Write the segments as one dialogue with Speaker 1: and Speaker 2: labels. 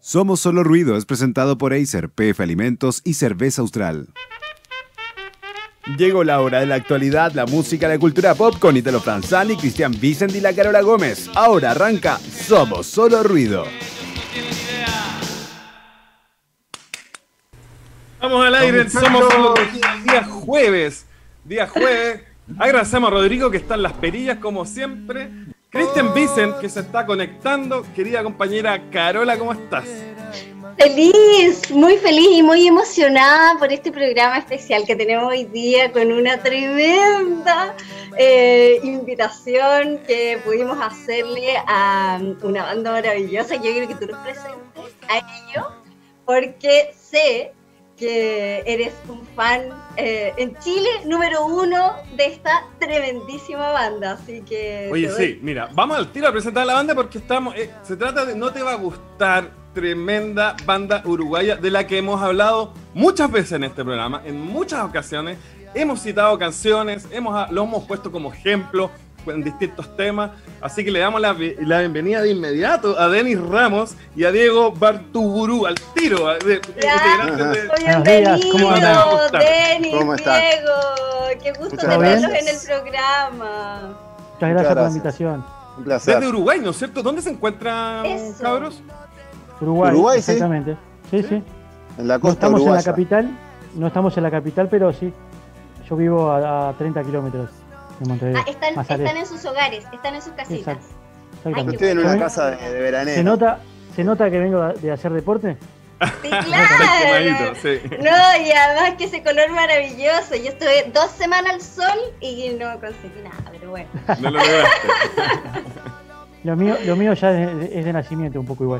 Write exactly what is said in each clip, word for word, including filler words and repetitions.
Speaker 1: Somos Solo Ruido es presentado por Acer, P F Alimentos y Cerveza Austral. Llegó la hora de la actualidad, la música, la cultura pop con Italo Franzani, Cristian Vicent y la Carola Gómez. Ahora arranca Somos Solo Ruido.
Speaker 2: Vamos al aire, Somos Solo Ruido, día jueves. Día jueves. Agradecemos a Rodrigo que está en las perillas como siempre. Cristian Vicent que se está conectando. Querida compañera Carola, ¿cómo estás?
Speaker 3: Feliz, muy feliz y muy emocionada por este programa especial que tenemos hoy día con una tremenda eh, invitación que pudimos hacerle a una banda maravillosa. Yo quiero que tú nos presentes a ellos porque sé que eres un fan eh, en Chile número uno de esta tremendísima banda, así que...
Speaker 2: Oye, sí, mira, vamos al tiro a presentar a la banda porque estamos... Eh, se trata de No Te Va a Gustar, tremenda banda uruguaya de la que hemos hablado muchas veces en este programa, en muchas ocasiones, hemos citado canciones, hemos, lo hemos puesto como ejemplo en distintos temas, así que le damos la, la bienvenida de inmediato a Denis Ramos y a Diego Bartugurú, al tiro. De, de,
Speaker 3: ya,
Speaker 2: de, de, de,
Speaker 3: bienvenido,
Speaker 2: ¿Cómo
Speaker 3: Denis,
Speaker 4: ¿Cómo estás?
Speaker 3: Diego, qué gusto
Speaker 4: Muchas
Speaker 3: tenerlos
Speaker 4: gracias.
Speaker 3: en el programa.
Speaker 4: Muchas
Speaker 5: Muchas gracias por la
Speaker 4: gracias.
Speaker 5: invitación.
Speaker 4: Un placer.
Speaker 2: desde Uruguay, ¿no es cierto? ¿Dónde se encuentran,
Speaker 3: Eso.
Speaker 2: cabros?
Speaker 5: Uruguay,
Speaker 4: Uruguay, sí.
Speaker 5: exactamente. Sí, sí.
Speaker 4: En la
Speaker 5: No
Speaker 4: costa
Speaker 5: estamos
Speaker 4: uruguaya.
Speaker 5: en la capital, no estamos en la capital, pero sí. Yo vivo a, a treinta kilómetros de Montevideo.
Speaker 3: Ah, están,
Speaker 5: más al
Speaker 3: están
Speaker 5: este.
Speaker 3: en sus hogares, están en sus casitas.
Speaker 5: Exacto.
Speaker 4: Yo
Speaker 3: Ay,
Speaker 5: Exactamente.
Speaker 4: estoy en una
Speaker 3: bueno.
Speaker 4: casa de, de veraneo.
Speaker 5: ¿Se nota, ¿Se nota que vengo de hacer deporte?
Speaker 3: Sí,
Speaker 2: Quemadito,
Speaker 3: claro.
Speaker 2: sí.
Speaker 3: No, y además que ese color maravilloso. Yo estuve dos semanas al sol y no conseguí nada, pero bueno.
Speaker 2: No lo lograste.
Speaker 5: Lo mío, lo mío ya es de, es de nacimiento, un poco igual.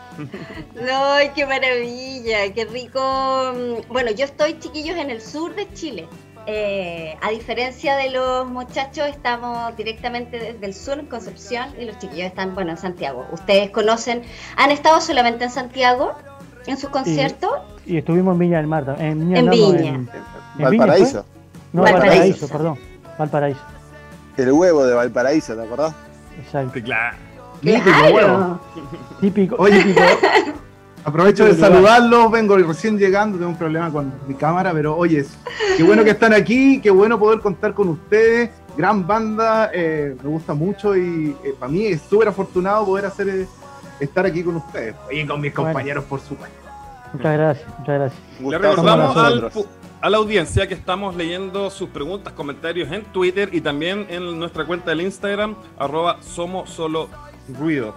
Speaker 3: No, qué maravilla, qué rico. Bueno, yo estoy, chiquillos, en el sur de Chile. Eh, a diferencia de los muchachos, estamos directamente desde el sur, en Concepción, y los chiquillos están, bueno, en Santiago. Ustedes conocen, ¿han estado solamente en Santiago en sus conciertos?
Speaker 5: Y estuvimos en Viña del Mar. En Viña.
Speaker 3: En
Speaker 5: no,
Speaker 3: Viña.
Speaker 5: en, ¿en
Speaker 4: Valparaíso.
Speaker 5: Viña fue? No,
Speaker 3: Valparaíso.
Speaker 5: Valparaíso, perdón. Valparaíso.
Speaker 4: El huevo de Valparaíso, ¿te acordás?
Speaker 5: Exacto.
Speaker 2: Claro.
Speaker 3: Claro.
Speaker 5: Típico.
Speaker 6: Oye,
Speaker 5: típico.
Speaker 6: aprovecho de
Speaker 5: Sí, claro.
Speaker 6: saludarlos, vengo recién llegando, tengo un problema con mi cámara, pero oye, qué bueno que están aquí, qué bueno poder contar con ustedes, gran banda, eh, me gusta mucho y eh, para mí es súper afortunado poder hacer eh, estar aquí con ustedes y con mis
Speaker 5: Bueno.
Speaker 6: compañeros, por supuesto.
Speaker 5: Muchas gracias, muchas gracias.
Speaker 4: Un
Speaker 2: Le
Speaker 4: gustazo
Speaker 2: recordamos
Speaker 4: para
Speaker 2: al
Speaker 4: nosotros.
Speaker 2: pu- a la audiencia que estamos leyendo sus preguntas, comentarios en Twitter y también en nuestra cuenta del Instagram, arroba Somos Solo Ruido.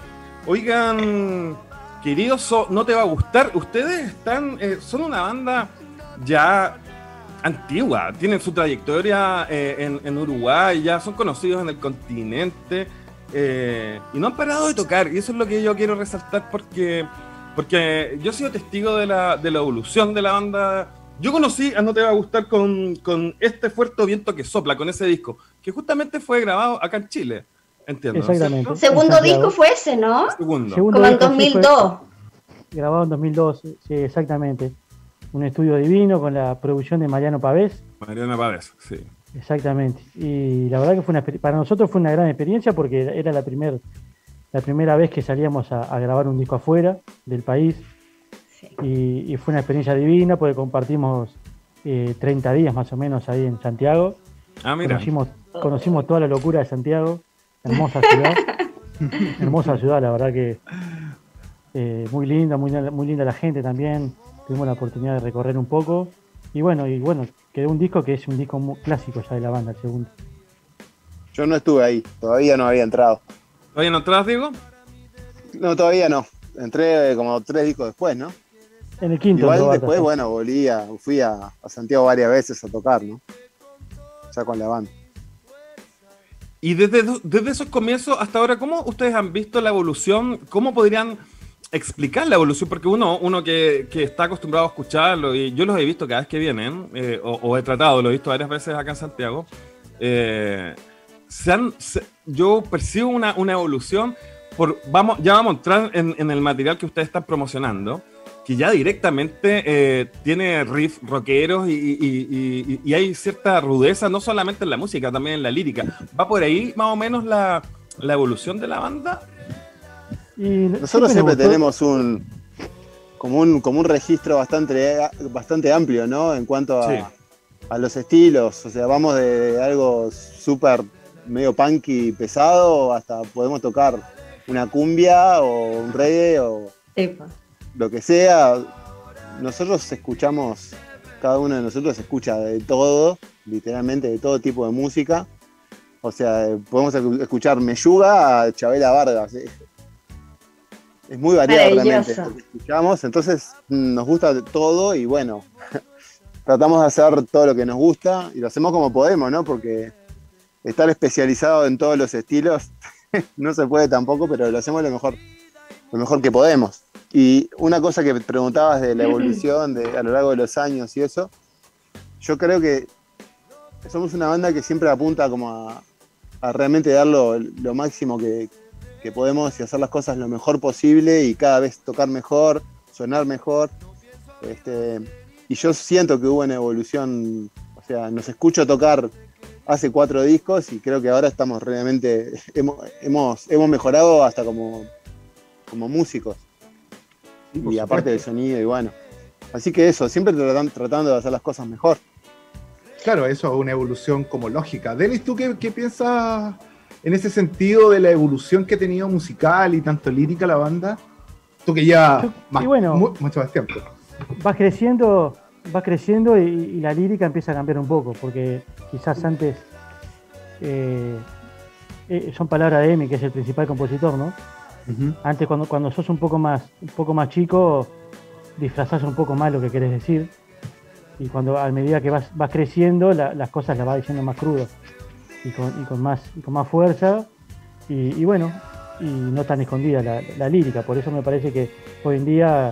Speaker 2: Oigan, queridos, so- No Te Va a Gustar, ustedes están, eh, son una banda ya antigua, tienen su trayectoria eh, en, en Uruguay, ya son conocidos en el continente eh, y no han parado de tocar, y eso es lo que yo quiero resaltar porque, porque yo he sido testigo de la, de la evolución de la banda. Yo conocí a No Te Va a Gustar con, con Este Fuerte Viento que Sopla, con ese disco, que justamente fue grabado acá en Chile, entiendo, ¿no es
Speaker 5: Exactamente.
Speaker 2: cierto?
Speaker 3: Segundo
Speaker 5: Santiago.
Speaker 3: disco fue ese, ¿no?
Speaker 2: Segundo.
Speaker 5: Segundo
Speaker 3: Como en
Speaker 5: disco,
Speaker 3: dos
Speaker 5: sí,
Speaker 3: mil
Speaker 5: fue
Speaker 3: dos.
Speaker 5: grabado en dos mil dos, sí, exactamente. Un estudio divino con la producción de Mariano Pavés.
Speaker 2: Mariana Pávez, sí.
Speaker 5: Exactamente. Y la verdad que fue una, exper- para nosotros fue una gran experiencia porque era la, primer, la primera vez que salíamos a, a grabar un disco afuera del país.
Speaker 3: Sí.
Speaker 5: Y, y fue una experiencia divina porque compartimos eh, treinta días más o menos ahí en Santiago.
Speaker 2: Ah, mira.
Speaker 5: Conocimos, conocimos toda la locura de Santiago. Hermosa ciudad. Hermosa ciudad, la verdad que eh, muy linda, muy, muy linda la gente también. Tuvimos la oportunidad de recorrer un poco. Y bueno, y bueno, quedó un disco que es un disco muy clásico ya de la banda, el segundo.
Speaker 4: Yo no estuve ahí, todavía no había entrado.
Speaker 2: ¿Todavía no entras, Diego?
Speaker 4: No, todavía no. Entré eh, como tres discos después, ¿no?
Speaker 5: En el quinto.
Speaker 4: Igual
Speaker 5: Roberto,
Speaker 4: después,
Speaker 5: sí.
Speaker 4: bueno, volví a, fui a, a Santiago varias veces a tocar, ¿no? Ya con la banda.
Speaker 2: Y desde, desde esos comienzos hasta ahora, ¿cómo ustedes han visto la evolución? ¿Cómo podrían explicar la evolución? Porque uno, uno que, que está acostumbrado a escucharlo, y yo los he visto cada vez que vienen, eh, o, o he tratado, lo he visto varias veces acá en Santiago, eh, se han, se- yo percibo una, una evolución, por, vamos, ya vamos a entrar en, en el material que ustedes están promocionando, que ya directamente eh, tiene riff rockeros y, y- y- y- y hay cierta rudeza, no solamente en la música, también en la lírica. ¿Va por ahí más o menos la, la evolución de la banda?
Speaker 5: Y
Speaker 4: Nosotros
Speaker 5: me
Speaker 4: siempre
Speaker 5: gustó-
Speaker 4: tenemos un, como un, como un registro bastante, bastante amplio, ¿no? En cuanto a,
Speaker 2: Sí.
Speaker 4: a los estilos. O sea, vamos de algo súper medio punky pesado hasta podemos tocar una cumbia o un reggae o
Speaker 3: Epa.
Speaker 4: lo que sea. Nosotros escuchamos, cada uno de nosotros escucha de todo, literalmente de todo tipo de música. O sea, podemos escuchar Meyuga a Chabela Vargas. Es muy variado realmente
Speaker 3: Maravilloso.
Speaker 4: lo que escuchamos, entonces nos gusta de todo y bueno, tratamos de hacer todo lo que nos gusta y lo hacemos como podemos, ¿no? Porque estar especializado en todos los estilos no se puede tampoco, pero lo hacemos lo mejor, lo mejor que podemos. Y una cosa que preguntabas de la evolución de, a lo largo de los años y eso, yo creo que somos una banda que siempre apunta como a, a realmente dar lo, lo máximo que, que podemos y hacer las cosas lo mejor posible y cada vez tocar mejor, sonar mejor. Este, y yo siento que hubo una evolución, o sea, nos escucho tocar hace cuatro discos y creo que ahora estamos realmente, hemos, hemos, hemos mejorado hasta como, como músicos.
Speaker 6: Sí, por
Speaker 4: Y aparte del
Speaker 6: supuesto.
Speaker 4: sonido y bueno. Así que eso, siempre tratan- tratando de hacer las cosas mejor.
Speaker 6: Claro, eso es una evolución como lógica. Denis, ¿tú qué, qué piensas en ese sentido de la evolución que ha tenido musical y tanto lírica la banda? Tú que ya
Speaker 5: Yo-
Speaker 6: más,
Speaker 5: y bueno.
Speaker 6: mu- mucho más tiempo.
Speaker 5: Vas creciendo, vas creciendo y, y la lírica empieza a cambiar un poco, porque quizás antes eh, eh, son palabras de Emi, que es el principal compositor, ¿no?
Speaker 6: Ujú.
Speaker 5: Antes cuando, cuando sos un poco más, un poco más chico, disfrazás un poco más lo que querés decir. Y cuando a medida que vas, vas creciendo, la- las cosas las vas diciendo más crudo y con, y con más, y con más fuerza. Y, y bueno, y no tan escondida la, la lírica. Por eso me parece que hoy en día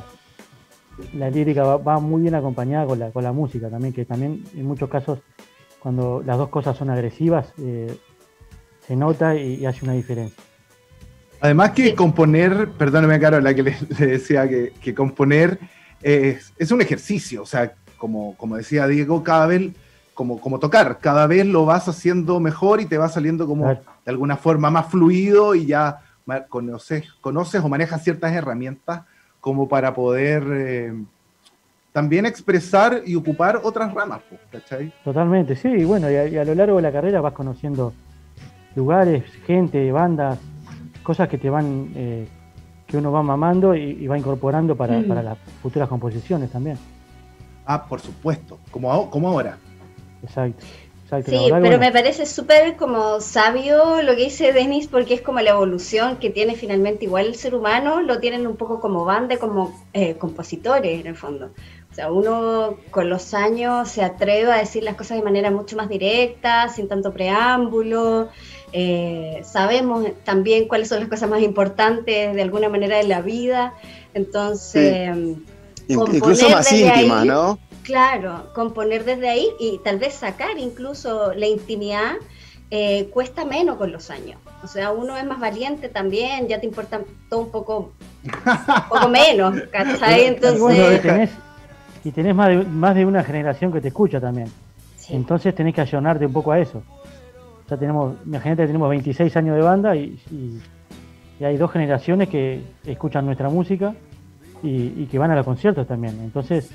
Speaker 5: la lírica va, va muy bien acompañada con la, con la música también, que también en muchos casos cuando las dos cosas son agresivas eh, se nota y, y hace una diferencia.
Speaker 6: Además que
Speaker 3: Sí.
Speaker 6: componer, perdóname Carola que le, le decía que, que componer es, es un ejercicio, o sea, como, como decía Diego, cada vez, como, como tocar, cada vez lo vas haciendo mejor y te va saliendo como
Speaker 5: Claro.
Speaker 6: de alguna forma más fluido y ya ma- conoces, conoces o manejas ciertas herramientas como para poder eh, también expresar y ocupar otras ramas, pues, ¿cachai?
Speaker 5: Totalmente, sí, y bueno, y a, y a lo largo de la carrera vas conociendo lugares, gente, bandas, cosas que te van, eh, que uno va mamando y, y va incorporando para,
Speaker 3: Mm.
Speaker 5: para las futuras composiciones también.
Speaker 6: Ah, por supuesto, como, a- como ahora.
Speaker 5: Exacto, exacto.
Speaker 3: Sí,
Speaker 5: La verdad que,
Speaker 3: pero
Speaker 5: bueno,
Speaker 3: me parece súper como sabio lo que dice Denis, porque es como la evolución que tiene finalmente igual el ser humano, lo tienen un poco como banda, como eh, compositores en el fondo. O sea, uno con los años se atreve a decir las cosas de manera mucho más directa, sin tanto preámbulo. Eh, sabemos también cuáles son las cosas más importantes de alguna manera de la vida. Entonces,
Speaker 4: In-
Speaker 3: Componer
Speaker 4: incluso más
Speaker 3: desde
Speaker 4: íntima,
Speaker 3: ahí.
Speaker 4: ¿no?
Speaker 3: claro, componer desde ahí y tal vez sacar incluso la intimidad eh, cuesta menos con los años. O sea, uno es más valiente también, ya te importa todo un poco, un poco menos, ¿cachai?
Speaker 5: y
Speaker 3: Entonces,
Speaker 5: bueno, y tenés, y tenés más, de, más de una generación que te escucha también.
Speaker 3: sí,
Speaker 5: Entonces tenés que ayornarte un poco a eso. Ya tenemos, imagínate que tenemos veintiséis años de banda y, y- y hay dos generaciones que escuchan nuestra música y, y que van a los conciertos también. Entonces,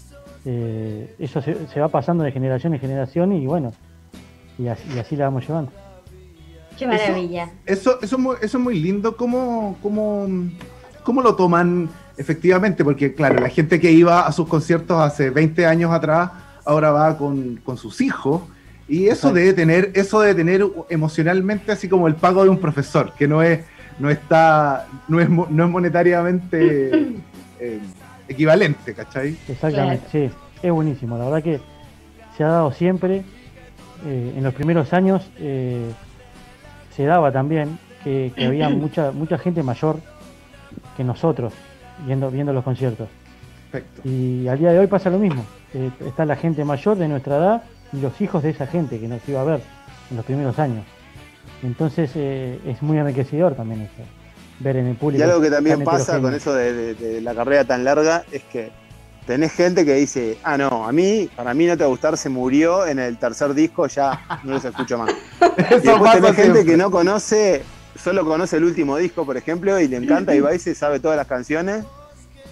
Speaker 5: eh, eso se, se va pasando de generación en generación y bueno, y así, y así la vamos llevando.
Speaker 3: qué maravilla.
Speaker 6: Eso, eso, es muy- eso es muy lindo, ¿cómo, cómo, cómo lo toman efectivamente? Porque claro, la gente que iba a sus conciertos hace veinte años atrás, ahora va con, con sus hijos, y eso
Speaker 5: Exacto.
Speaker 6: debe tener, eso debe tener emocionalmente así como el pago de un profesor, que no es, no está, no es, mo- no es monetariamente eh, equivalente, ¿cachai?
Speaker 5: Exactamente, sí, es buenísimo. La verdad que se ha dado siempre. eh, en los primeros años eh, se daba también que, que había mucha mucha gente mayor que nosotros viendo, viendo los conciertos.
Speaker 6: Perfecto.
Speaker 5: Y al día de hoy pasa lo mismo. Eh, está la gente mayor de nuestra edad y los hijos de esa gente que nos iba a ver en los primeros años. Entonces eh, es muy enriquecedor también eso, ver en el público.
Speaker 4: Y algo que también
Speaker 5: tan
Speaker 4: pasa con
Speaker 5: heterogéneo.
Speaker 4: eso de, de- de la carrera tan larga es que tenés gente que dice, ah, no, a mí, para mí No Te Va a Gustar se murió en el tercer disco, ya no los escucho más. Y
Speaker 6: Eso
Speaker 4: después
Speaker 6: pasa
Speaker 4: tenés gente
Speaker 6: siempre.
Speaker 4: que no conoce, solo conoce el último disco, por ejemplo, y le encanta y va y se sabe todas las canciones.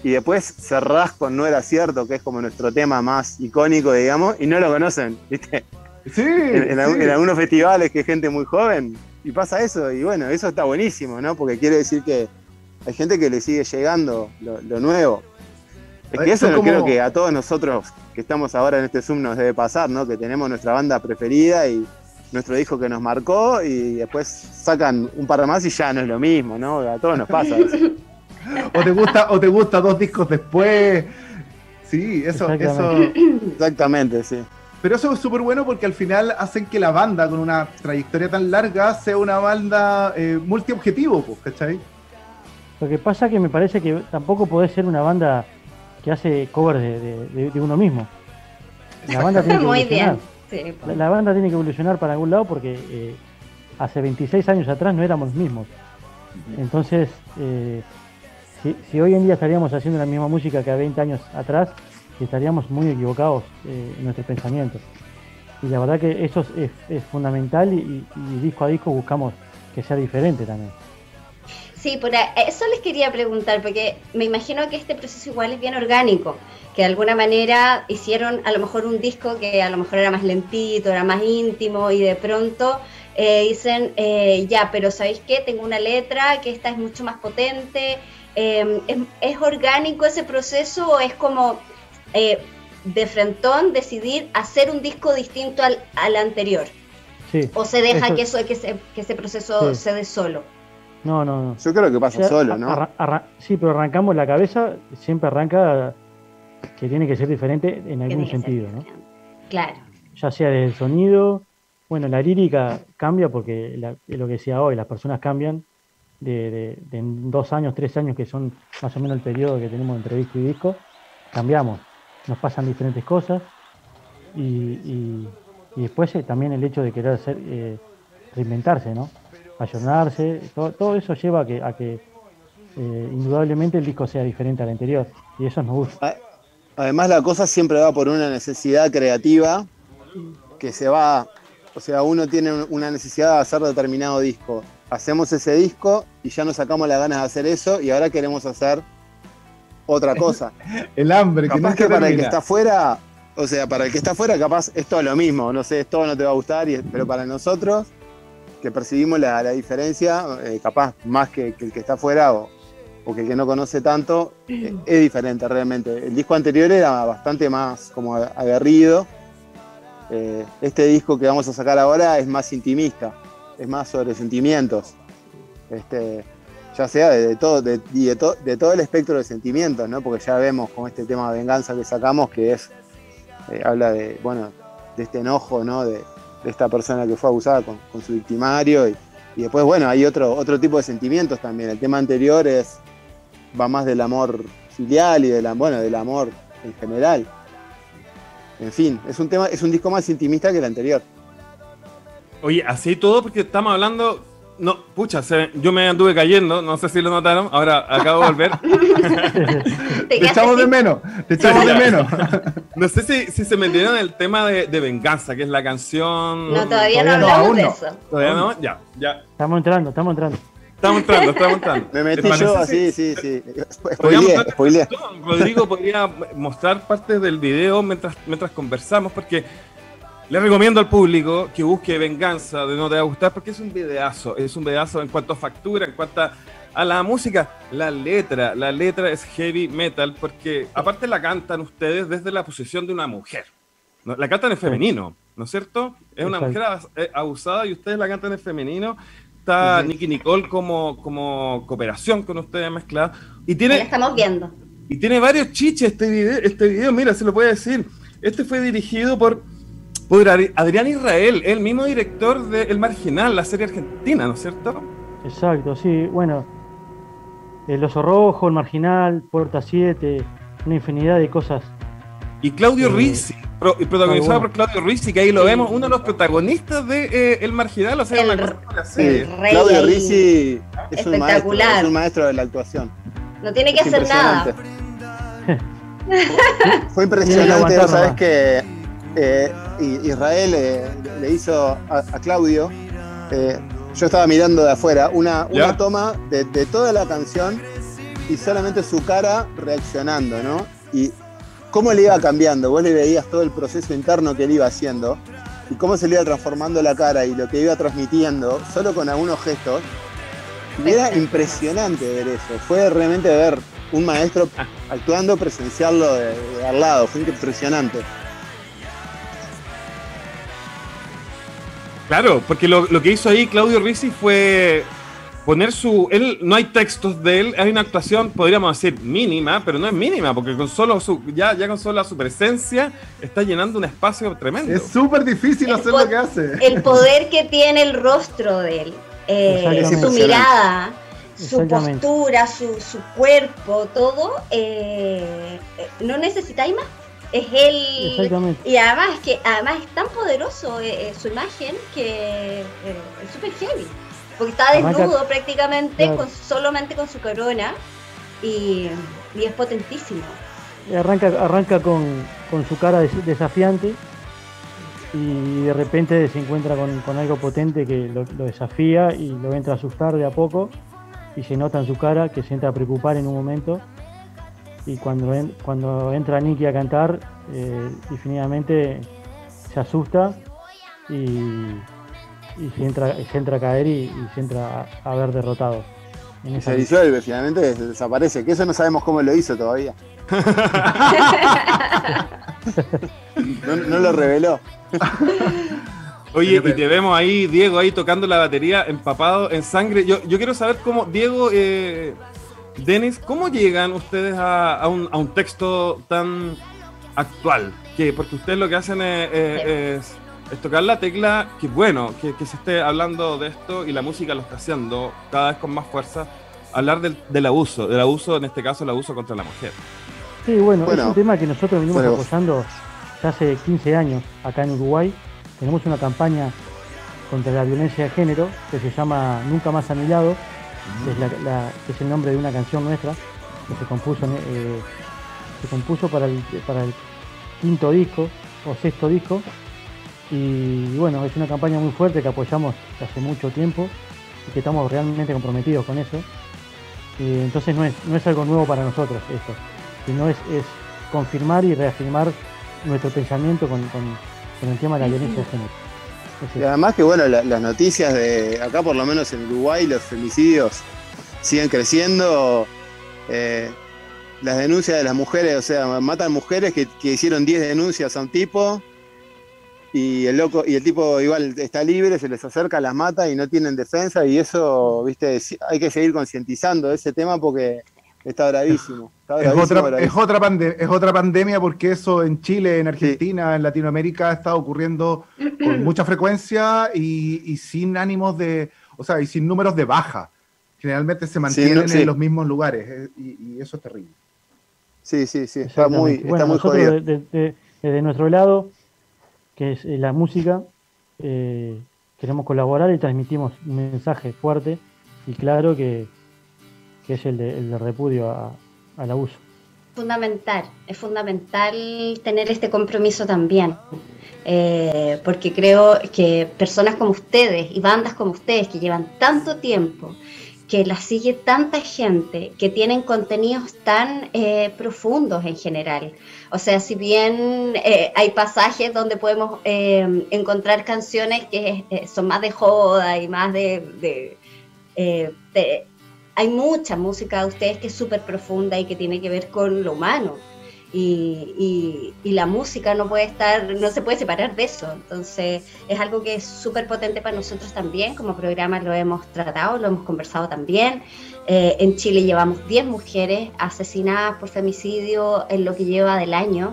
Speaker 4: y después cerrás con No Era Cierto, que es como nuestro tema más icónico, digamos, y no lo conocen, ¿viste?
Speaker 6: Sí,
Speaker 4: En, en,
Speaker 6: sí.
Speaker 4: en algunos festivales que hay gente muy joven, y pasa eso, y bueno, eso está buenísimo, ¿no? Porque quiere decir que hay gente que le sigue llegando lo, lo nuevo. Es que eso
Speaker 6: Son
Speaker 4: no
Speaker 6: como-
Speaker 4: creo que a todos nosotros que estamos ahora en este Zoom nos debe pasar, ¿no? Que tenemos nuestra banda preferida y nuestro disco que nos marcó y después sacan un par más y ya no es lo mismo, ¿no? A todos nos pasa eso.
Speaker 6: O te gusta, o te gusta dos discos después. Sí, eso, eso.
Speaker 5: Exactamente.
Speaker 4: Exactamente, sí.
Speaker 6: Pero eso es súper bueno porque al final hacen que la banda con una trayectoria tan larga sea una banda eh, multiobjetivo, pues, ¿cachai?
Speaker 5: Lo que pasa que me parece que tampoco podés ser una banda que hace covers de, de- de- de uno mismo. La banda tiene que
Speaker 3: Muy
Speaker 5: evolucionar.
Speaker 3: bien. Sí.
Speaker 5: La, la banda tiene que evolucionar para algún lado porque eh, hace veintiséis años atrás no éramos los mismos. Entonces, eh, si, si hoy en día estaríamos haciendo la misma música que a veinte años atrás, estaríamos muy equivocados eh, en nuestros pensamientos. Y la verdad que eso es, es- es fundamental y, y- y disco a disco buscamos que sea diferente también.
Speaker 3: Sí, por a- eso les quería preguntar, porque me imagino que este proceso igual es bien orgánico, que de alguna manera hicieron a lo mejor un disco que a lo mejor era más lentito, era más íntimo, y de pronto eh, dicen, eh, ya, pero ¿sabéis qué? Tengo una letra que esta es mucho más potente. Eh, ¿es, es orgánico ese proceso o es como eh, de frentón decidir hacer un disco distinto al, al anterior?
Speaker 5: Sí.
Speaker 3: ¿O se deja
Speaker 5: Eso-
Speaker 3: que, eso, que, ese, que ese proceso
Speaker 5: Sí.
Speaker 3: se dé solo?
Speaker 5: No, no, no.
Speaker 4: Yo creo que pasa
Speaker 5: O sea,
Speaker 4: solo, ¿no?
Speaker 5: arra- arra- sí, pero arrancamos la cabeza, siempre arranca que tiene que ser diferente en algún
Speaker 3: Tiene que ser
Speaker 5: sentido, ¿no?
Speaker 3: diferente. Claro.
Speaker 5: Ya sea desde el sonido, bueno, la lírica cambia porque la- es lo que decía hoy, las personas cambian de, de- de en dos años, tres años, que son más o menos el periodo que tenemos entre disco y disco, cambiamos, nos pasan diferentes cosas y, y- y después eh, también el hecho de querer hacer, eh, reinventarse, ¿no? Ayornarse, todo, todo eso lleva a que, a que eh, indudablemente el disco sea diferente al anterior y eso nos gusta.
Speaker 4: A- Además la cosa siempre va por una necesidad creativa que se va, o sea, uno tiene un- una necesidad de hacer determinado disco. Hacemos ese disco y ya nos sacamos las ganas de hacer eso y ahora queremos hacer otra cosa.
Speaker 6: El hambre, que
Speaker 4: Capaz
Speaker 6: nunca
Speaker 4: que para el que
Speaker 6: termina.
Speaker 4: está afuera, o sea, para el que está afuera capaz es todo lo mismo, no sé, todo no te va a gustar, y- pero para nosotros que percibimos la, la diferencia, eh, capaz más que, que el que está afuera o, o que el que no conoce tanto, eh, es diferente realmente. El disco anterior era bastante más como aguerrido. Eh, este disco que vamos a sacar ahora es más intimista, es más sobre sentimientos. Este, ya sea de, de todo, de, y de, to- de todo el espectro de sentimientos, ¿no? Porque ya vemos con este tema de venganza que sacamos que es, eh, habla de, bueno, de este enojo, ¿no? De, de esta persona que fue abusada con, con su victimario y, y después, bueno, hay otro, otro tipo de sentimientos también. El tema anterior es, va más del amor filial y del, bueno, del amor en general. En fin, es un tema, es un disco más intimista que el anterior.
Speaker 2: Oye, así y todo porque estamos hablando. No, pucha, se- yo me anduve cayendo, no sé si lo notaron, ahora acabo de volver.
Speaker 3: Te
Speaker 6: Te
Speaker 3: quedaste
Speaker 6: echamos de
Speaker 3: sin-
Speaker 6: menos, te echamos de menos.
Speaker 2: No sé si, si se metieron en el tema de, de Venganza, que es la canción.
Speaker 3: No, todavía no
Speaker 6: Todavía no,
Speaker 3: hablamos
Speaker 6: aún
Speaker 3: de
Speaker 6: no.
Speaker 3: eso.
Speaker 2: ¿Todavía no? Ya, ya.
Speaker 5: Estamos entrando, estamos entrando.
Speaker 2: Estamos entrando, estamos entrando.
Speaker 4: Me metí
Speaker 2: ¿Te parece
Speaker 4: yo,
Speaker 2: si-
Speaker 4: sí, sí, sí.
Speaker 2: podríamos
Speaker 4: Spoileé,
Speaker 2: dar-
Speaker 4: spoileé.
Speaker 2: Rodrigo podría mostrar partes del video mientras, mientras conversamos, porque le recomiendo al público que busque Venganza de No Te Va a Gustar, porque es un videazo, es un videazo en cuanto a factura, en cuanto a, a la música, la letra, la letra es heavy metal, porque aparte la cantan ustedes desde la posición de una mujer, ¿no? La cantan en femenino, ¿no es cierto? Es una
Speaker 5: Exacto.
Speaker 2: mujer abus- eh, abusada y ustedes la cantan en femenino. Está
Speaker 4: Ujú.
Speaker 2: Nicky Nicole como, como cooperación con ustedes mezclada. Y
Speaker 3: Ahí
Speaker 2: tiene,
Speaker 3: la estamos viendo.
Speaker 2: y tiene varios chiches este video, este video, mira, se lo puede decir. Este fue dirigido por, por Ari- Adrián Israel, el mismo director de El Marginal, la serie argentina, ¿no es cierto?
Speaker 5: Exacto, sí, bueno. El Oso Rojo, el Marginal, Puerta siete, una infinidad de cosas.
Speaker 2: Y Claudio
Speaker 5: Eh,
Speaker 2: Rizzi, pro- y protagonizado
Speaker 5: bueno.
Speaker 2: por Claudio Rizzi, que ahí lo
Speaker 3: Sí.
Speaker 2: vemos, uno de los protagonistas de eh, El Marginal, o sea,
Speaker 3: El
Speaker 2: una
Speaker 3: r-
Speaker 2: cosa de la
Speaker 4: Sí,
Speaker 2: serie.
Speaker 3: rey
Speaker 4: Claudio
Speaker 3: ahí.
Speaker 4: Rizzi es un maestro,
Speaker 3: Espectacular.
Speaker 4: es un maestro de la actuación.
Speaker 3: No tiene que
Speaker 4: Es
Speaker 3: hacer nada.
Speaker 4: impresionante. Fue
Speaker 5: Tiene que
Speaker 4: impresionante,
Speaker 5: aguantar
Speaker 4: vos sabés
Speaker 5: nomás.
Speaker 4: que eh, I- Israel eh, le hizo a, a Claudio, eh, yo estaba mirando de afuera, una,
Speaker 2: ¿Ya?
Speaker 4: una toma de, de toda la canción y solamente su cara reaccionando, ¿no? Y cómo le iba cambiando, vos le veías todo el proceso interno que él iba haciendo y cómo se le iba transformando la cara y lo que iba transmitiendo, solo con algunos gestos. Y era impresionante ver eso, fue realmente ver un maestro actuando, presenciarlo de, de al lado, fue impresionante.
Speaker 2: Claro, porque lo, lo que hizo ahí Claudio Ricci fue poner su... él no hay textos de él, hay una actuación, podríamos decir, mínima, pero no es mínima, porque con solo su, ya, ya con solo su presencia está llenando un espacio tremendo.
Speaker 6: Es súper difícil
Speaker 3: El
Speaker 6: hacer
Speaker 3: po-
Speaker 6: lo que hace.
Speaker 3: El poder que tiene el rostro de él, eh,
Speaker 5: Exactamente.
Speaker 3: su mirada, su
Speaker 5: Exactamente.
Speaker 3: postura, su, su cuerpo, todo, eh, eh, no necesitáis más. Es él.
Speaker 5: Exactamente.
Speaker 3: Y además es que además es tan poderoso eh, eh, su imagen que eh, es súper heavy. Porque está
Speaker 5: Arranca-
Speaker 3: desnudo prácticamente,
Speaker 5: claro.
Speaker 3: con, solamente con su corona. Y, y es potentísimo.
Speaker 5: Y Arranca, arranca con, con su cara des- desafiante y de repente se encuentra con, con algo potente que lo, lo desafía y lo entra a asustar de a poco y se nota en su cara que se entra a preocupar en un momento y cuando, en- cuando entra Nicky a cantar eh, definitivamente se asusta y, y se, entra, se entra a caer y, y se entra a, a ver derrotado. En
Speaker 4: Y
Speaker 5: esa
Speaker 4: se
Speaker 5: lucha.
Speaker 4: disuelve, finalmente desaparece, que eso no sabemos cómo lo hizo todavía. No, no lo reveló.
Speaker 2: Oye, y te vemos ahí, Diego, ahí tocando la batería, empapado en sangre. Yo, yo quiero saber cómo, Diego, eh, Denis, ¿cómo llegan ustedes a, a, un, a un texto tan actual? Que, porque ustedes lo que hacen es, es, es, es tocar la tecla, que bueno, que, que se esté hablando de esto y la música lo está haciendo cada vez con más fuerza, hablar del, del abuso, del abuso, en este caso el abuso contra la mujer.
Speaker 5: Sí, bueno,
Speaker 4: Bueno,
Speaker 5: es un tema que nosotros venimos
Speaker 4: bueno.
Speaker 5: apoyando ya hace quince años acá en Uruguay. Tenemos una campaña contra la violencia de género que se llama Nunca Más a Mi Lado, que es, la, la- que es el nombre de una canción nuestra que se compuso, en- eh, se compuso para, el, para el quinto disco o sexto disco. Y bueno, es una campaña muy fuerte que apoyamos hace mucho tiempo y que estamos realmente comprometidos con eso. Y entonces no es, no es algo nuevo para nosotros esto, sino es, es confirmar y reafirmar nuestro pensamiento con, con, con el tema de la violencia de género. Es
Speaker 4: Y
Speaker 5: eso.
Speaker 4: además que bueno, la- las noticias de acá, por lo menos en Uruguay, los femicidios siguen creciendo. eh, las denuncias de las mujeres, o sea, matan mujeres que, que hicieron diez denuncias a un tipo y el loco y el tipo igual está libre, se les acerca, las mata y no tienen defensa, y eso, viste, sí, hay que seguir concientizando de ese tema porque está bravísimo. Está
Speaker 6: Es
Speaker 4: bravísimo,
Speaker 6: otra, es,
Speaker 4: bravísimo.
Speaker 6: otra pande- es otra pandemia porque eso en Chile, en Argentina, en Latinoamérica está ocurriendo con mucha frecuencia y, y sin ánimos de, o sea, y sin números de baja. Generalmente se mantienen
Speaker 4: no, sí.
Speaker 6: en los mismos lugares eh, y, y eso es terrible.
Speaker 4: Sí, sí, sí, está muy,
Speaker 5: Exactamente.
Speaker 4: está
Speaker 5: Bueno,
Speaker 4: muy
Speaker 5: nosotros
Speaker 4: jodido.
Speaker 5: de- de- de- desde nuestro lado, que es eh, la música, eh, queremos colaborar y transmitimos un mensaje fuerte y claro que, que es el de, el de repudio a- al abuso.
Speaker 3: Fundamental, es fundamental tener este compromiso también, eh, porque creo que personas como ustedes y bandas como ustedes que llevan tanto tiempo, que las sigue tanta gente, que tienen contenidos tan eh, profundos en general. O sea, si bien eh, hay pasajes donde podemos eh, encontrar canciones que eh, son más de joda y más de... de, eh, de hay mucha música de ustedes que es súper profunda y que tiene que ver con lo humano. Y, y, y la música no puede estar, no se puede separar de eso. Entonces es algo que es súper potente para nosotros también. Como programa lo hemos tratado, lo hemos conversado también. Eh, en Chile llevamos diez mujeres asesinadas por femicidio en lo que lleva del año.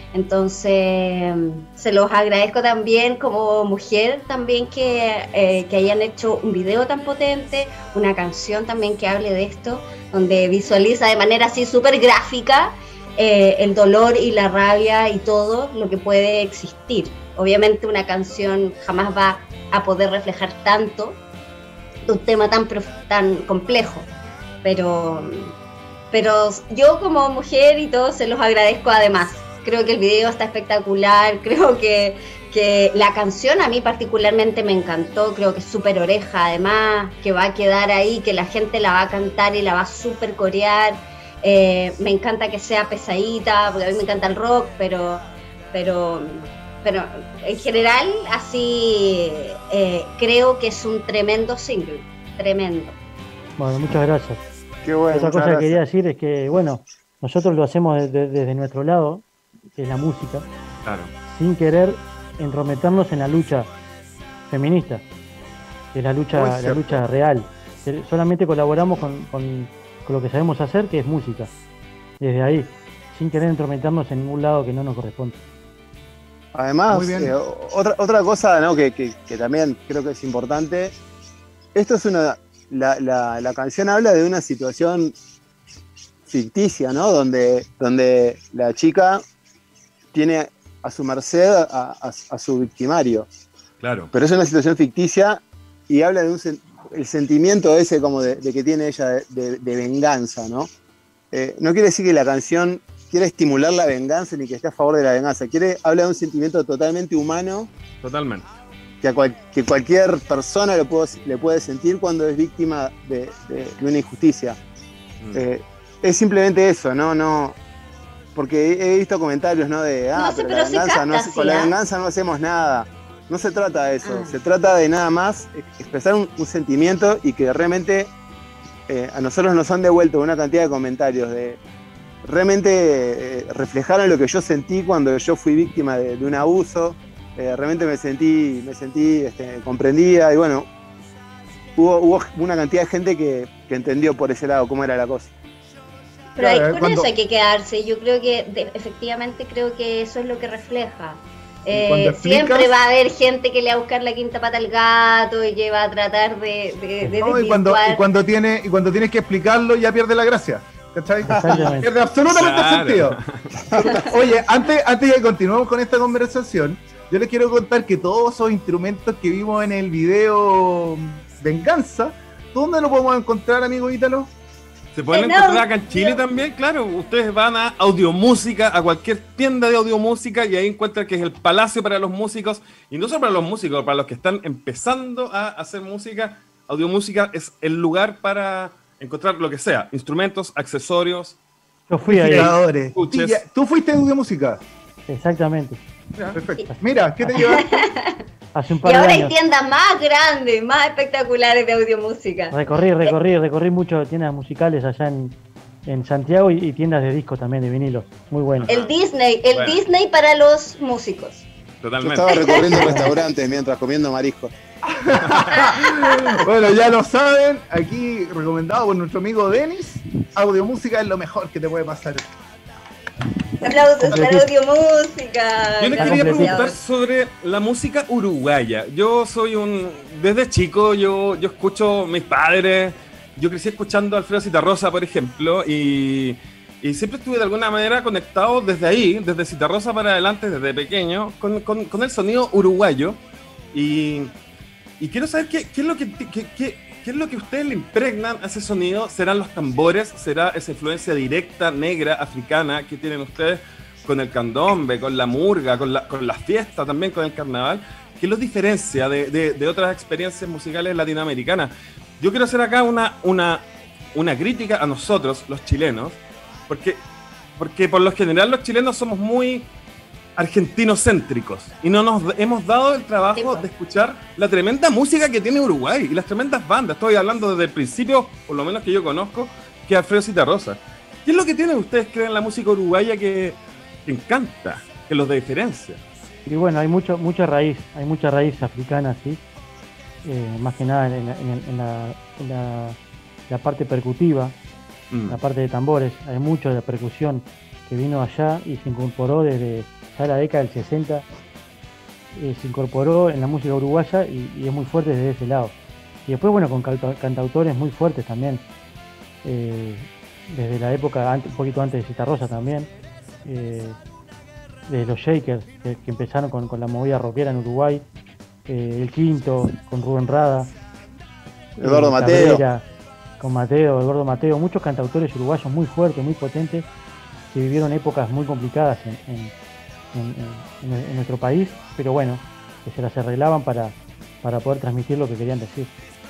Speaker 3: Entonces se los agradezco también como mujer también que, eh, que hayan hecho un video tan potente, una canción también que hable de esto, donde visualiza de manera así súper gráfica eh, el dolor y la rabia y todo lo que puede existir. Obviamente una canción jamás va a poder reflejar tanto un tema tan, prof- tan complejo, pero, pero yo como mujer y todo se los agradezco además. Creo que el video está espectacular, creo que, que la canción a mí particularmente me encantó, creo que es súper oreja, además, que va a quedar ahí, que la gente la va a cantar y la va a súper corear. Eh, me encanta que sea pesadita, porque a mí me encanta el rock, pero, pero, pero en general así eh, creo que es un tremendo single, tremendo.
Speaker 5: Bueno, muchas gracias.
Speaker 4: Qué bueno.
Speaker 5: Otra
Speaker 4: muchas
Speaker 5: cosa que
Speaker 4: gracias.
Speaker 5: quería decir es que, bueno, nosotros lo hacemos desde, desde nuestro lado, que es la música,
Speaker 2: Claro.
Speaker 5: sin querer entrometernos en la lucha feminista, que es la
Speaker 6: Muy
Speaker 5: lucha, la
Speaker 6: cierto.
Speaker 5: lucha real. Que solamente colaboramos con, con, con lo que sabemos hacer, que es música. Desde ahí, sin querer entrometernos en ningún lado que no nos corresponde.
Speaker 4: Además,
Speaker 6: Muy bien.
Speaker 4: eh, otra, otra cosa, ¿no? que, que- que también creo que es importante, esto es una, la, la- la canción habla de una situación ficticia, ¿no? Donde, donde la chica tiene a su merced a, a- a su victimario,
Speaker 2: Claro.
Speaker 4: pero es una situación ficticia y habla de un sen- el sentimiento ese como de, de que tiene ella de, de- de venganza, ¿no? Eh, no quiere decir que la canción quiere estimular la venganza ni que esté a favor de la venganza, quiere, habla de un sentimiento totalmente humano
Speaker 2: Totalmente.
Speaker 4: que, a cual- que cualquier persona lo puede, le puede sentir cuando es víctima de, de- de una injusticia.
Speaker 2: Mm.
Speaker 4: Eh, es simplemente eso, ¿no? no porque he, he visto comentarios, ¿no? De, ah,
Speaker 3: No sé,
Speaker 4: pero,
Speaker 3: pero
Speaker 4: la
Speaker 3: se
Speaker 4: venganza no
Speaker 3: capta
Speaker 4: hace-
Speaker 3: así,
Speaker 4: con la
Speaker 3: ¿ah?
Speaker 4: venganza no hacemos nada. No se trata de eso,
Speaker 3: Ah.
Speaker 4: se trata de nada más expresar un, un sentimiento y que realmente eh, a nosotros nos han devuelto una cantidad de comentarios de realmente eh, reflejaron lo que yo sentí cuando yo fui víctima de, de un abuso. Eh, realmente me sentí, me sentí este, comprendida y bueno, hubo, hubo una cantidad de gente que, que entendió por ese lado cómo era la cosa.
Speaker 3: Pero
Speaker 6: Claro,
Speaker 3: ahí,
Speaker 6: eh,
Speaker 3: con
Speaker 6: cuando-
Speaker 3: eso hay que quedarse. Yo creo que de- efectivamente creo que eso es lo que refleja. Eh,
Speaker 6: cuando explicas-
Speaker 3: siempre va a haber gente que le va a buscar la quinta pata al gato y que va a tratar de, de, de
Speaker 6: No, y, cuando,
Speaker 3: desvirtuar.
Speaker 6: y, cuando tiene, y cuando tienes que explicarlo ya pierde la gracia. ¿Cachai?
Speaker 5: Exactamente.
Speaker 6: Pierde absolutamente
Speaker 2: Claro.
Speaker 6: el sentido. Oye, antes, antes de que continuemos con esta conversación, yo les quiero contar que todos esos instrumentos que vimos en el video Venganza, ¿dónde lo podemos encontrar, amigo Ítalo?
Speaker 2: Se pueden
Speaker 3: En
Speaker 2: encontrar acá en
Speaker 3: audio.
Speaker 2: Chile también, claro. Ustedes van a Audiomúsica, a cualquier tienda de audiomúsica y ahí encuentran que es el palacio para los músicos. Y no solo para los músicos, para los que están empezando a hacer música. Audiomúsica es el lugar para encontrar lo que sea. Instrumentos, accesorios.
Speaker 5: Yo fui ahí,
Speaker 6: Amplificadores.
Speaker 2: Escuches.
Speaker 6: Sí, ya- ¿Tú fuiste de música?
Speaker 5: exactamente,
Speaker 6: Perfecto. Mira, ¿qué te llevaste?
Speaker 5: hace un
Speaker 3: Y
Speaker 5: par de
Speaker 3: ahora hay
Speaker 5: años.
Speaker 3: tiendas más grandes, más espectaculares de audiomúsica.
Speaker 5: Recorrí, recorrí, recorrí muchas tiendas musicales allá en, en Santiago y, y tiendas de discos también, de vinilo. Muy bueno.
Speaker 3: El Disney, el
Speaker 2: Bueno.
Speaker 3: Disney para los músicos.
Speaker 4: Yo
Speaker 2: Totalmente.
Speaker 4: estaba recorriendo restaurantes mientras comiendo mariscos.
Speaker 6: Bueno, ya lo saben, aquí recomendado por nuestro amigo Denis, audiomúsica es lo mejor que te puede pasar.
Speaker 3: Aplausos para
Speaker 5: Completito.
Speaker 3: audiomúsica.
Speaker 2: Yo les
Speaker 5: Está
Speaker 2: quería
Speaker 5: completito.
Speaker 2: preguntar sobre la música uruguaya. Yo soy un... Desde chico yo, yo escucho mis padres. Yo crecí escuchando a Alfredo Citarrosa, por ejemplo, y, y siempre estuve de alguna manera conectado desde ahí, desde Citarrosa para adelante, desde pequeño, con, con- con el sonido uruguayo. Y, y quiero saber qué, qué es lo que, qué, qué- qué es lo que ustedes le impregnan a ese sonido. ¿Serán los tambores? ¿Será esa influencia directa, negra, africana que tienen ustedes con el candombe, con la murga, con la, con la fiesta también, con el carnaval? ¿Qué los diferencia de, de- de otras experiencias musicales latinoamericanas? Yo quiero hacer acá una, una, una crítica a nosotros, los chilenos, porque, porque por lo general los chilenos somos muy argentinocéntricos y no nos hemos dado el trabajo
Speaker 3: Sí, pues.
Speaker 2: de escuchar la tremenda música que tiene Uruguay y las tremendas bandas. Estoy hablando desde el principio, por lo menos que yo conozco, que es Alfredo Citarrosa. ¿Qué es lo que tienen ustedes creen en la música uruguaya que encanta, que los diferencia?
Speaker 5: Y bueno, hay mucho, mucha raíz, hay mucha raíz africana, sí. Eh, más que nada en, la, en el- en la, en la- la parte percutiva,
Speaker 2: Mm.
Speaker 5: la parte de tambores. Hay mucho de la percusión que vino allá y se incorporó desde ya la década del sesenta. eh, se incorporó en la música uruguaya y, y es muy fuerte desde ese lado. Y después, bueno, con canta- cantautores muy fuertes también. eh, desde la época, ante- un poquito antes de Citarrosa también. eh, de los Shakers, que, que empezaron con, con la movida rockera en Uruguay. eh, el Quinto, con Rubén Rada.
Speaker 4: Eduardo
Speaker 5: eh,
Speaker 4: Mateo.
Speaker 5: Cabrera, con Mateo, Eduardo Mateo. Muchos cantautores uruguayos muy fuertes, muy potentes, que vivieron épocas muy complicadas en, en- en, en, en nuestro país, pero bueno, que se las arreglaban para, para poder transmitir lo que querían decir.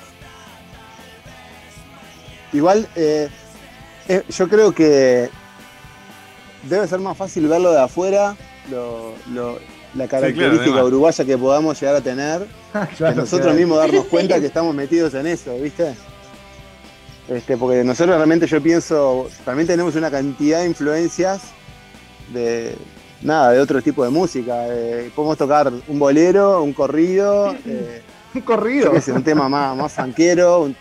Speaker 4: Igual, eh, eh, yo creo que debe ser más fácil verlo de afuera, lo, lo, la característica
Speaker 2: sí, claro,
Speaker 4: uruguaya que podamos llegar a tener,
Speaker 6: Claro,
Speaker 4: que nosotros
Speaker 6: claro.
Speaker 4: mismos darnos cuenta que estamos metidos en eso, ¿viste? Este, porque nosotros realmente, yo pienso, también tenemos una cantidad de influencias de nada, de otro tipo de música. Eh, podemos tocar un bolero, un corrido, eh,
Speaker 6: Un corrido.
Speaker 4: yo qué sé, un tema más, más funkero, un-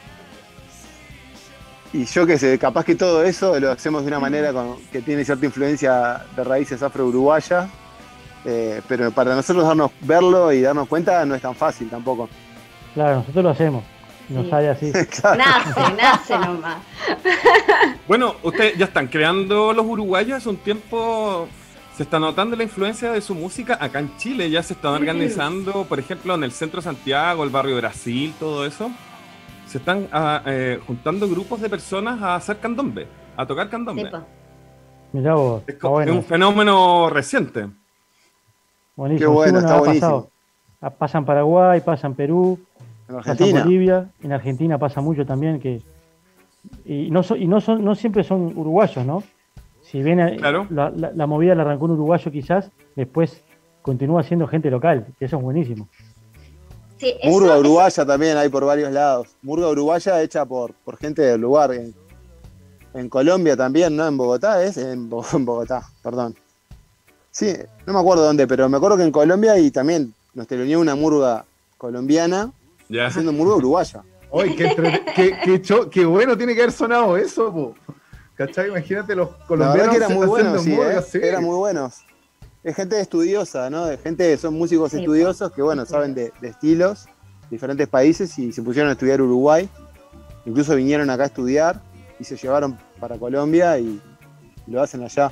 Speaker 4: y yo qué sé, capaz que todo eso lo hacemos de una manera con- que tiene cierta influencia de raíces afro-uruguayas, eh, pero para nosotros darnos, verlo y darnos cuenta no es tan fácil tampoco.
Speaker 5: Claro, nosotros lo hacemos, y nos
Speaker 3: Sí.
Speaker 5: sale así.
Speaker 4: Claro.
Speaker 3: Nace, nace nomás.
Speaker 2: Bueno, ustedes ya están creando los uruguayos hace un tiempo. Se está notando la influencia de su música acá en Chile. Ya se están organizando, por ejemplo, en el centro de Santiago, el barrio Brasil, todo eso. Se están ah, eh, juntando grupos de personas a hacer candombe, a tocar candombe.
Speaker 3: Sí, po.
Speaker 5: Mirá vos,
Speaker 2: Es,
Speaker 5: está
Speaker 2: co- es
Speaker 5: bueno,
Speaker 2: un fenómeno reciente.
Speaker 5: buenísimo.
Speaker 4: Qué bueno,
Speaker 5: Sí,
Speaker 4: está
Speaker 5: ha
Speaker 4: buenísimo.
Speaker 5: pasado. Ah, Pasa en Paraguay, pasa en Perú,
Speaker 4: En
Speaker 5: pasa en
Speaker 4: Argentina.
Speaker 5: Bolivia, en Argentina pasa mucho también que y no son, y no son, no siempre son uruguayos, ¿no? Si bien eh,
Speaker 2: Claro.
Speaker 5: la, la- la movida la arrancó un uruguayo quizás, después continúa siendo gente local, que eso es buenísimo.
Speaker 3: Sí, eso-
Speaker 4: Murga
Speaker 3: eso-
Speaker 4: uruguaya también hay por varios lados. Murga uruguaya hecha por, por gente del lugar. En, en Colombia también, ¿no? En Bogotá es. En, Bo- en Bogotá, perdón. Sí, no me acuerdo dónde, pero me acuerdo que en Colombia y también nos teloneó una murga colombiana
Speaker 2: Ya.
Speaker 4: haciendo murga uruguaya.
Speaker 6: Oye, qué, entre- qué, qué cho- qué bueno tiene que haber sonado eso, po. ¿Cachai? Imagínate los
Speaker 4: La
Speaker 6: colombianos
Speaker 4: verdad que eran muy
Speaker 6: haciendo
Speaker 4: buenos, sí,
Speaker 6: murga,
Speaker 4: ¿eh?
Speaker 6: sí.
Speaker 4: Eran muy buenos. Es gente estudiosa, ¿no? De gente, son músicos
Speaker 3: Sí,
Speaker 4: estudiosos que, bueno, saben de, de estilos, diferentes países y se pusieron a estudiar Uruguay. Incluso vinieron acá a estudiar y se llevaron para Colombia y, y lo hacen allá.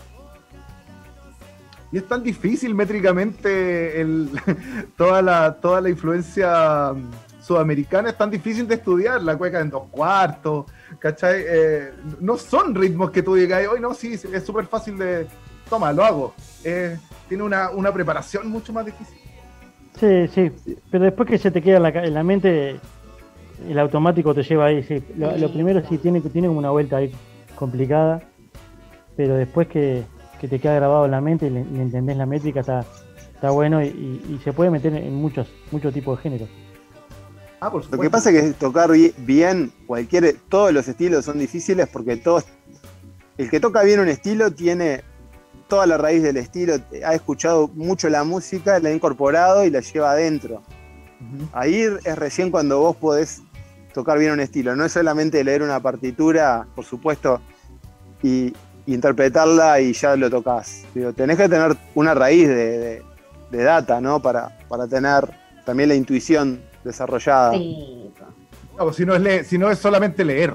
Speaker 6: Y es tan difícil métricamente el, toda, la, toda la influencia mm, sudamericana, es tan difícil de estudiar, la cueca en dos cuartos, ¿cachai? Eh, no son ritmos que tú digas, hoy no, sí, es súper fácil de, toma, lo hago. Eh, tiene una, una preparación mucho más difícil.
Speaker 5: Sí, sí, pero después que se te queda en la, ca- en la mente, el automático te lleva ahí, sí. Lo, lo primero sí tiene, tiene como una vuelta ahí complicada, pero después que, que te queda grabado en la mente y le, le entendés la métrica, está, está bueno y, y- y se puede meter en muchos, muchos tipos de géneros.
Speaker 6: Ah, por
Speaker 4: Lo
Speaker 6: supuesto.
Speaker 4: que pasa es que tocar bi- bien cualquier, todos los estilos son difíciles porque todos, el que toca bien un estilo tiene toda la raíz del estilo, ha escuchado mucho la música, la ha incorporado y la lleva adentro.
Speaker 6: Ujú.
Speaker 4: Ahí es recién cuando vos podés tocar bien un estilo. No es solamente leer una partitura, por supuesto, y, y interpretarla y ya lo tocas. Digo, tenés que tener una raíz de, de- de data, ¿no? Para, para tener también la intuición desarrollada.
Speaker 3: Sí, po.
Speaker 6: No, pues si, no es le- si no es solamente leer.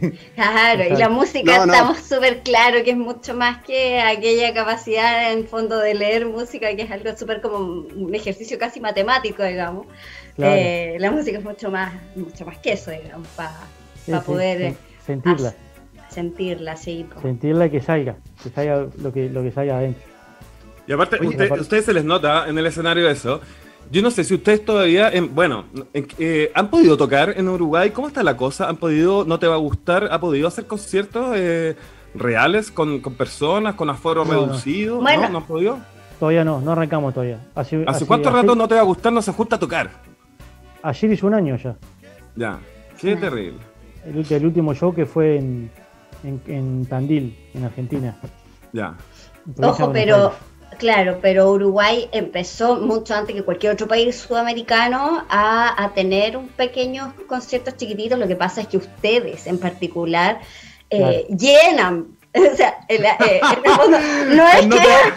Speaker 3: Claro, y la música
Speaker 4: No, no.
Speaker 3: estamos súper claro que es mucho más que aquella capacidad en fondo de leer música, que es algo súper como un ejercicio casi matemático, digamos.
Speaker 5: Claro.
Speaker 3: Eh, la música es mucho más, mucho más que eso, digamos, para
Speaker 5: Sí, sí,
Speaker 3: poder eh,
Speaker 5: sen- sentirla,
Speaker 3: sentirla, sí. po.
Speaker 5: sentirla y que salga, que salga lo que, lo que salga adentro.
Speaker 2: Y aparte,
Speaker 6: Oye,
Speaker 2: usted-
Speaker 5: aparte-
Speaker 2: ustedes se les nota en el escenario eso. Yo no sé si ustedes todavía, en- bueno, en- eh, han podido tocar en Uruguay. ¿Cómo está la cosa? ¿Han podido, no te va a gustar? ¿Ha podido hacer conciertos eh, reales con, con personas, con aforo
Speaker 5: No, no.
Speaker 2: reducido?
Speaker 3: Bueno.
Speaker 2: ¿No? ¿No han podido?
Speaker 5: Todavía no, no arrancamos todavía. Hace,
Speaker 2: ¿Hace cuánto
Speaker 5: hace-
Speaker 2: rato no te va a gustar? No se junta a tocar.
Speaker 5: Ayer hizo un año ya.
Speaker 2: Ya, qué
Speaker 3: Ah.
Speaker 2: terrible.
Speaker 5: El, ulti- el último show que fue en, en, en Tandil, en Argentina.
Speaker 2: Ya.
Speaker 5: en provincia
Speaker 3: Ojo,
Speaker 5: de Buenos
Speaker 3: pero,
Speaker 5: Aires.
Speaker 3: claro, pero Uruguay empezó mucho antes que cualquier otro país sudamericano a, a tener un pequeños conciertos chiquititos. Lo que pasa es que ustedes en particular eh, llenan. O sea, el- eh, en el fondo, no es
Speaker 6: Que no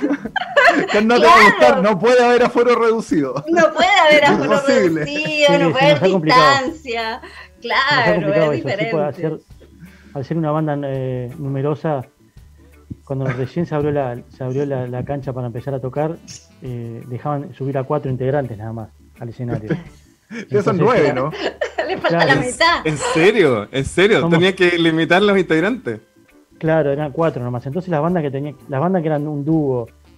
Speaker 3: que
Speaker 6: te, que no te
Speaker 3: Claro.
Speaker 6: va a gustar, no puede haber aforo reducido.
Speaker 3: no puede haber aforo
Speaker 6: Imposible.
Speaker 3: reducido,
Speaker 5: Sí,
Speaker 3: no
Speaker 5: se
Speaker 3: puede haber
Speaker 5: nos ha complicado.
Speaker 3: distancia.
Speaker 5: Nos ha
Speaker 3: Claro,
Speaker 5: complicado
Speaker 3: es
Speaker 5: eso, sí,
Speaker 3: diferente.
Speaker 5: pues, al ser, al ser una banda eh, numerosa, cuando recién se abrió la, se abrió la, la cancha para empezar a tocar, eh, dejaban subir a cuatro integrantes nada más al escenario.
Speaker 6: Ya son
Speaker 5: Entonces,
Speaker 6: nueve,
Speaker 5: era-
Speaker 6: ¿no?
Speaker 3: Le falta
Speaker 5: Claro.
Speaker 3: la mitad.
Speaker 2: ¿En serio? ¿En serio?
Speaker 5: Somos-
Speaker 2: Tenía que limitar los integrantes.
Speaker 5: Claro, eran cuatro nomás. Entonces las bandas que tenían, las bandas que eran un dúo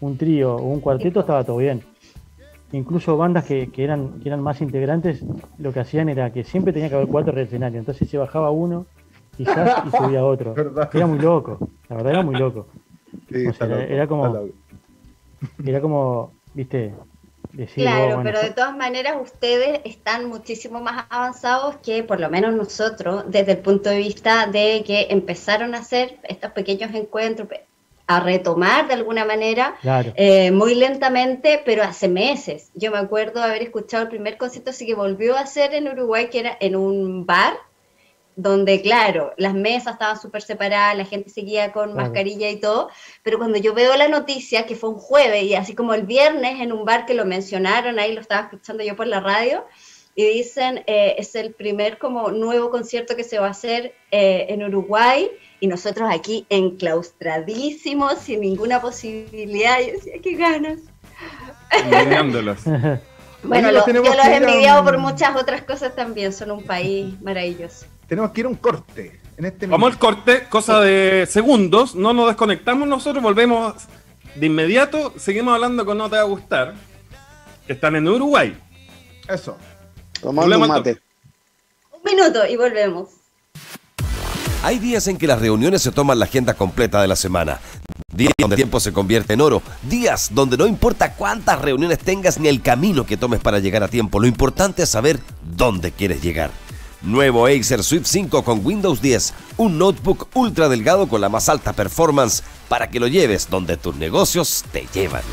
Speaker 5: un trío o un cuarteto estaba todo bien. Incluso bandas que, que, eran, que eran más integrantes, lo que hacían era que siempre tenía que haber cuatro en el escenario. Entonces se bajaba uno, quizás, y subía otro. Era muy loco, la verdad era muy loco.
Speaker 6: Sí,
Speaker 5: o sea,
Speaker 6: loco,
Speaker 5: era como, era como, viste, decir,
Speaker 3: claro,
Speaker 5: oh, bueno,
Speaker 3: pero de todas maneras ustedes están muchísimo más avanzados que por lo menos nosotros, desde el punto de vista de que empezaron a hacer estos pequeños encuentros, a retomar de alguna manera,
Speaker 5: claro.
Speaker 3: eh, muy lentamente, pero hace meses. Yo me acuerdo de haber escuchado el primer concierto así que volvió a hacer en Uruguay, que era en un bar, donde, claro, las mesas estaban súper separadas, la gente seguía con
Speaker 5: Claro.
Speaker 3: mascarilla y todo, pero cuando yo veo la noticia, que fue un jueves, y así como el viernes en un bar que lo mencionaron, ahí lo estaba escuchando yo por la radio, y dicen, eh, es el primer como nuevo concierto que se va a hacer eh, en Uruguay, y nosotros aquí enclaustradísimos, sin ninguna posibilidad. Yo decía, qué ganas.
Speaker 2: Engañándolos.
Speaker 3: Bueno,
Speaker 6: Oye,
Speaker 3: lo- yo
Speaker 6: tenemos
Speaker 3: los
Speaker 6: que
Speaker 3: he
Speaker 6: ir a
Speaker 3: envidiado
Speaker 6: un-
Speaker 3: por muchas otras cosas también, son un país maravilloso.
Speaker 6: Tenemos que ir a un corte en este
Speaker 2: Vamos al
Speaker 6: minuto.
Speaker 2: corte, cosa de segundos, no nos desconectamos nosotros, volvemos de inmediato, seguimos hablando con No Te Va a Gustar, que están en Uruguay.
Speaker 6: Eso.
Speaker 4: Tomando un
Speaker 2: Problema-
Speaker 4: mate.
Speaker 3: Un minuto y volvemos.
Speaker 7: Hay días en que las reuniones se toman la agenda completa de la semana. Días donde el tiempo se convierte en oro. Días donde no importa cuántas reuniones tengas ni el camino que tomes para llegar a tiempo. Lo importante es saber dónde quieres llegar. Nuevo Acer Swift cinco con Windows diez. Un notebook ultra delgado con la más alta performance para que lo lleves donde tus negocios te llevan.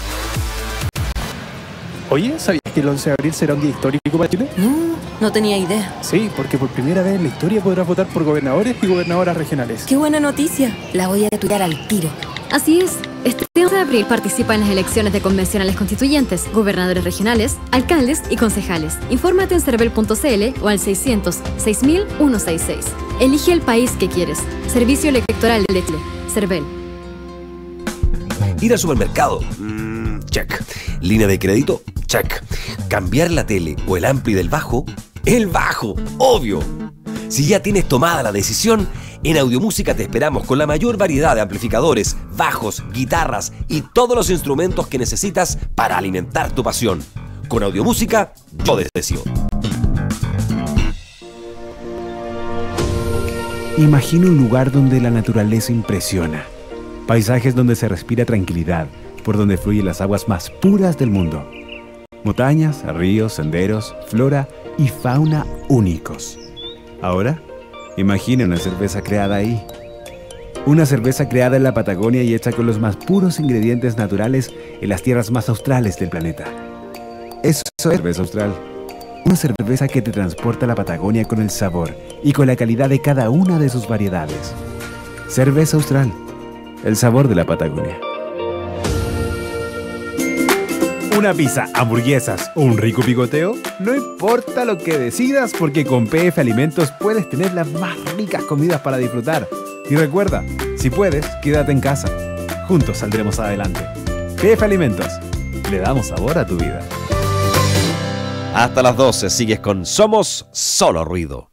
Speaker 8: Oye, ¿sabías que el once de abril será un día histórico para Chile?
Speaker 9: No, no tenía idea.
Speaker 8: Sí, porque por primera vez en la historia podrás votar por gobernadores y gobernadoras regionales.
Speaker 9: Qué buena noticia. La voy a tuitear al tiro.
Speaker 10: Así es, este once de abril participa en las elecciones de convencionales constituyentes, gobernadores regionales, alcaldes y concejales. Infórmate en cervel punto c l o al seiscientos seis mil ciento sesenta y seis. Elige el país que quieres. Servicio Electoral de Chile. Cervel.
Speaker 7: Ir al supermercado, mm, check. Línea de crédito, check. Cambiar la tele o el ampli del bajo, el bajo, obvio. Si ya tienes tomada la decisión, en Audiomúsica te esperamos con la mayor variedad de amplificadores, bajos, guitarras y todos los instrumentos que necesitas para alimentar tu pasión. Con Audiomúsica, yo deseo.
Speaker 1: Imagina un lugar donde la naturaleza impresiona. Paisajes donde se respira tranquilidad, por donde fluyen las aguas más puras del mundo. Montañas, ríos, senderos, flora y fauna únicos. Ahora, imagina una cerveza creada ahí. Una cerveza creada en la Patagonia y hecha con los más puros ingredientes naturales en las tierras más australes del planeta. Eso es cerveza austral. Una cerveza que te transporta a la Patagonia con el sabor y con la calidad de cada una de sus variedades. Cerveza austral. El sabor de la Patagonia. ¿Una pizza, hamburguesas o un rico picoteo? No importa lo que decidas, porque con P F Alimentos puedes tener las más ricas comidas para disfrutar. Y recuerda, si puedes, quédate en casa. Juntos saldremos adelante. P F Alimentos. Le damos sabor a tu vida.
Speaker 7: Hasta las doce sigues con Somos Solo Ruido.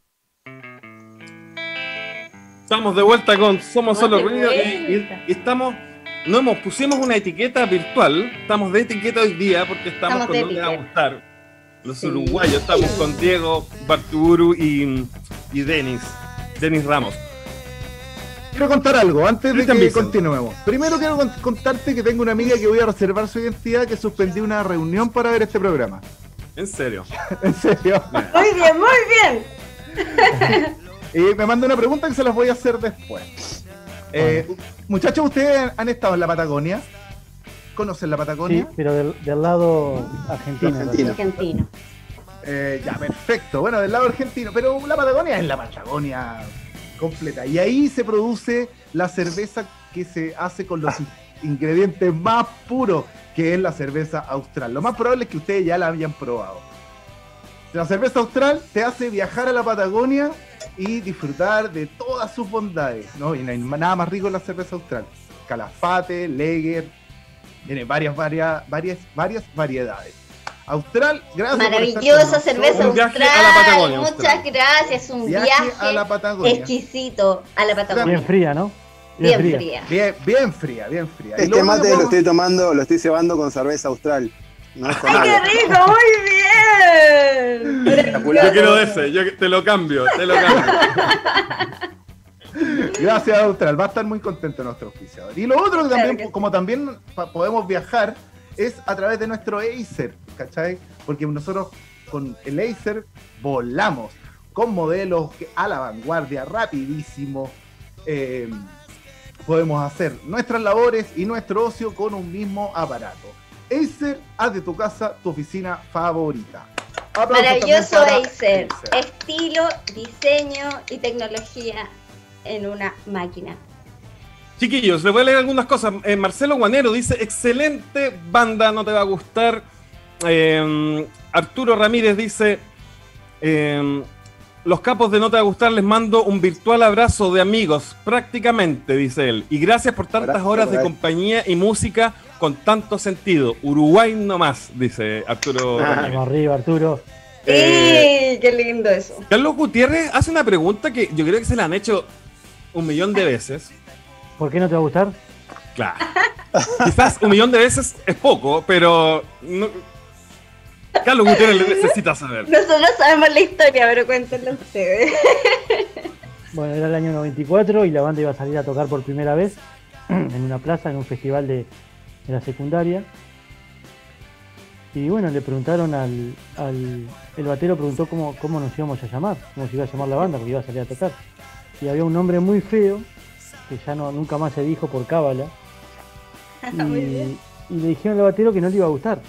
Speaker 2: Estamos de vuelta con Somos
Speaker 3: Oh,
Speaker 2: Solo
Speaker 3: qué
Speaker 2: Ruido y, y-
Speaker 3: vuelta.
Speaker 2: y estamos, no hemos, pusimos una etiqueta virtual, estamos de etiqueta hoy día porque estamos,
Speaker 3: Estamos
Speaker 2: con
Speaker 3: de
Speaker 2: No Te Va a
Speaker 3: etiqueta.
Speaker 2: Gustar. Los
Speaker 3: Sí.
Speaker 2: uruguayos, estamos con Diego, Bartuburu y, y Denis, Denis Ramos.
Speaker 6: Quiero contar algo antes de
Speaker 2: Cristian
Speaker 6: que
Speaker 2: Vicen.
Speaker 6: continuemos. Primero quiero con- contarte que tengo una amiga que voy a reservar su identidad, que suspendí una reunión para ver este programa.
Speaker 2: En serio.
Speaker 6: En serio.
Speaker 3: Muy bien, muy bien.
Speaker 6: Y me manda una pregunta que se las voy a hacer después. Eh, muchachos, ¿ustedes han estado en la Patagonia? ¿Conocen la
Speaker 5: Sí,
Speaker 6: Patagonia?
Speaker 5: pero del, del lado argentino.
Speaker 4: Argentino.
Speaker 3: Argentino.
Speaker 6: Eh, ya, perfecto. Bueno, del lado argentino, pero la Patagonia es la Patagonia completa. Y ahí se produce la cerveza que se hace con los ingredientes más puros, que es la cerveza austral. Lo más probable es que ustedes ya la hayan probado. La cerveza austral te hace viajar a la Patagonia y disfrutar de todas sus bondades, ¿no? Y no hay nada más rico en la cerveza austral. Calafate, Lager, tiene varias, varias, varias, varias variedades. Austral, gracias por estar
Speaker 3: Maravillosa
Speaker 6: con
Speaker 3: cerveza
Speaker 6: nosotros.
Speaker 2: Un viaje
Speaker 3: austral.
Speaker 2: a la Patagonia,
Speaker 3: Muchas
Speaker 2: austral.
Speaker 3: gracias. Un
Speaker 6: Viaje
Speaker 3: viaje,
Speaker 6: a la Patagonia.
Speaker 3: exquisito a la
Speaker 5: Bien
Speaker 3: Patagonia.
Speaker 5: fría, ¿no?
Speaker 3: Bien
Speaker 5: fría.
Speaker 3: fría.
Speaker 6: Bien, bien fría, bien fría. Y
Speaker 4: Este
Speaker 6: lo
Speaker 4: mate
Speaker 6: otro
Speaker 4: lo
Speaker 6: que
Speaker 4: estoy tomando, lo estoy cebando con cerveza austral. No es con
Speaker 3: ¡Ay,
Speaker 4: agua.
Speaker 3: qué rico! ¡Muy bien!
Speaker 4: Espectacular.
Speaker 2: Yo quiero de ese, yo te lo cambio, te lo cambio.
Speaker 6: Gracias, Austral. Va a estar muy contento nuestro auspiciador. Y lo otro que también,
Speaker 3: Claro que sí.
Speaker 6: como también pa- podemos viajar, es a través de nuestro Acer, ¿cachai? Porque nosotros con el Acer volamos con modelos que- a la vanguardia, rapidísimo. Eh, podemos hacer nuestras labores y nuestro ocio con un mismo aparato. Acer, haz de tu casa tu oficina favorita. Aplausos
Speaker 3: Maravilloso
Speaker 6: también para
Speaker 3: Acer. Estilo, diseño y tecnología en una máquina.
Speaker 2: Chiquillos, les voy a leer algunas cosas. Eh, Marcelo Guanero dice, excelente banda, no te va a gustar. Eh, Arturo Ramírez dice, eh, los capos de no te va a gustar, les mando un virtual abrazo de amigos, prácticamente, dice él. Y gracias por tantas
Speaker 4: Abrazo,
Speaker 2: horas de
Speaker 4: por ahí.
Speaker 2: compañía y música con tanto sentido. Uruguay no más, dice Arturo Ramírez.
Speaker 5: Vamos arriba, Arturo.
Speaker 2: Eh,
Speaker 3: ¡Sí! ¡Qué lindo eso!
Speaker 2: Carlos Gutiérrez hace una pregunta que yo creo que se la han hecho un millón de veces.
Speaker 5: ¿Por qué no te va a gustar?
Speaker 2: Claro. Quizás un millón de veces es poco, pero no- Carlos Gutiérrez le necesita saber.
Speaker 3: Nosotros sabemos la historia, pero cuéntenlo ustedes.
Speaker 5: Bueno, era el año noventa y cuatro y la banda iba a salir a tocar por primera vez en una plaza, en un festival de, de la secundaria. Y bueno, le preguntaron al, al el batero preguntó cómo, cómo nos íbamos a llamar, cómo se iba a llamar la banda, porque iba a salir a tocar. Y había un nombre muy feo, que ya no nunca más se dijo por cábala. Y,
Speaker 3: Muy bien.
Speaker 5: y le dijeron al batero que no le iba a gustar.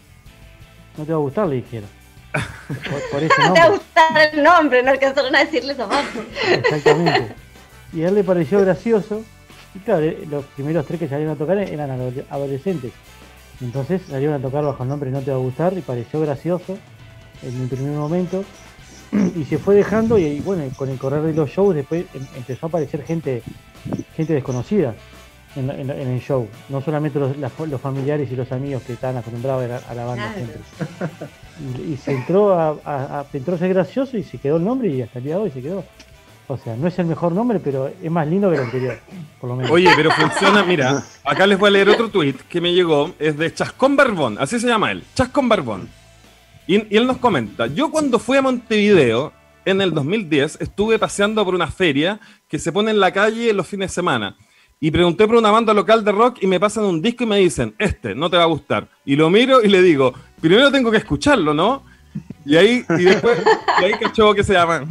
Speaker 5: No te va a gustar, le dijeron. Por, por ese
Speaker 3: Te va a
Speaker 5: nombre.
Speaker 3: gustar el nombre, no alcanzaron a decirle esa parte.
Speaker 5: Exactamente. Y a él le pareció gracioso. Y claro, eh, los primeros tres que salieron a tocar eran ado- adolescentes. Entonces salieron a tocar bajo el nombre No te va a gustar y pareció gracioso en el primer momento. Y se fue dejando y, y bueno, con el correr de los shows después em- empezó a aparecer gente, gente desconocida en, la- en la- en el show. No solamente los, las- los familiares y los amigos que estaban acostumbrados a ver a, a la banda
Speaker 3: Claro.
Speaker 5: siempre. Y, y se entró a, a- a- entró a ser gracioso y se quedó el nombre y hasta el día de hoy se quedó. O sea, no es el mejor nombre, pero es más lindo que el anterior, por lo menos.
Speaker 2: Oye, pero funciona, mira, acá les voy a leer otro tweet que me llegó, es de Chascón Barbón, así se llama él, Chascón Barbón. Y, y él nos comenta, yo cuando fui a Montevideo en el dos mil diez estuve paseando por una feria que se pone en la calle los fines de semana. Y pregunté por una banda local de rock y me pasan un disco y me dicen, este, no te va a gustar. Y lo miro y le digo, primero tengo que escucharlo, ¿no? Y ahí, y después, y ahí cachó que se llama.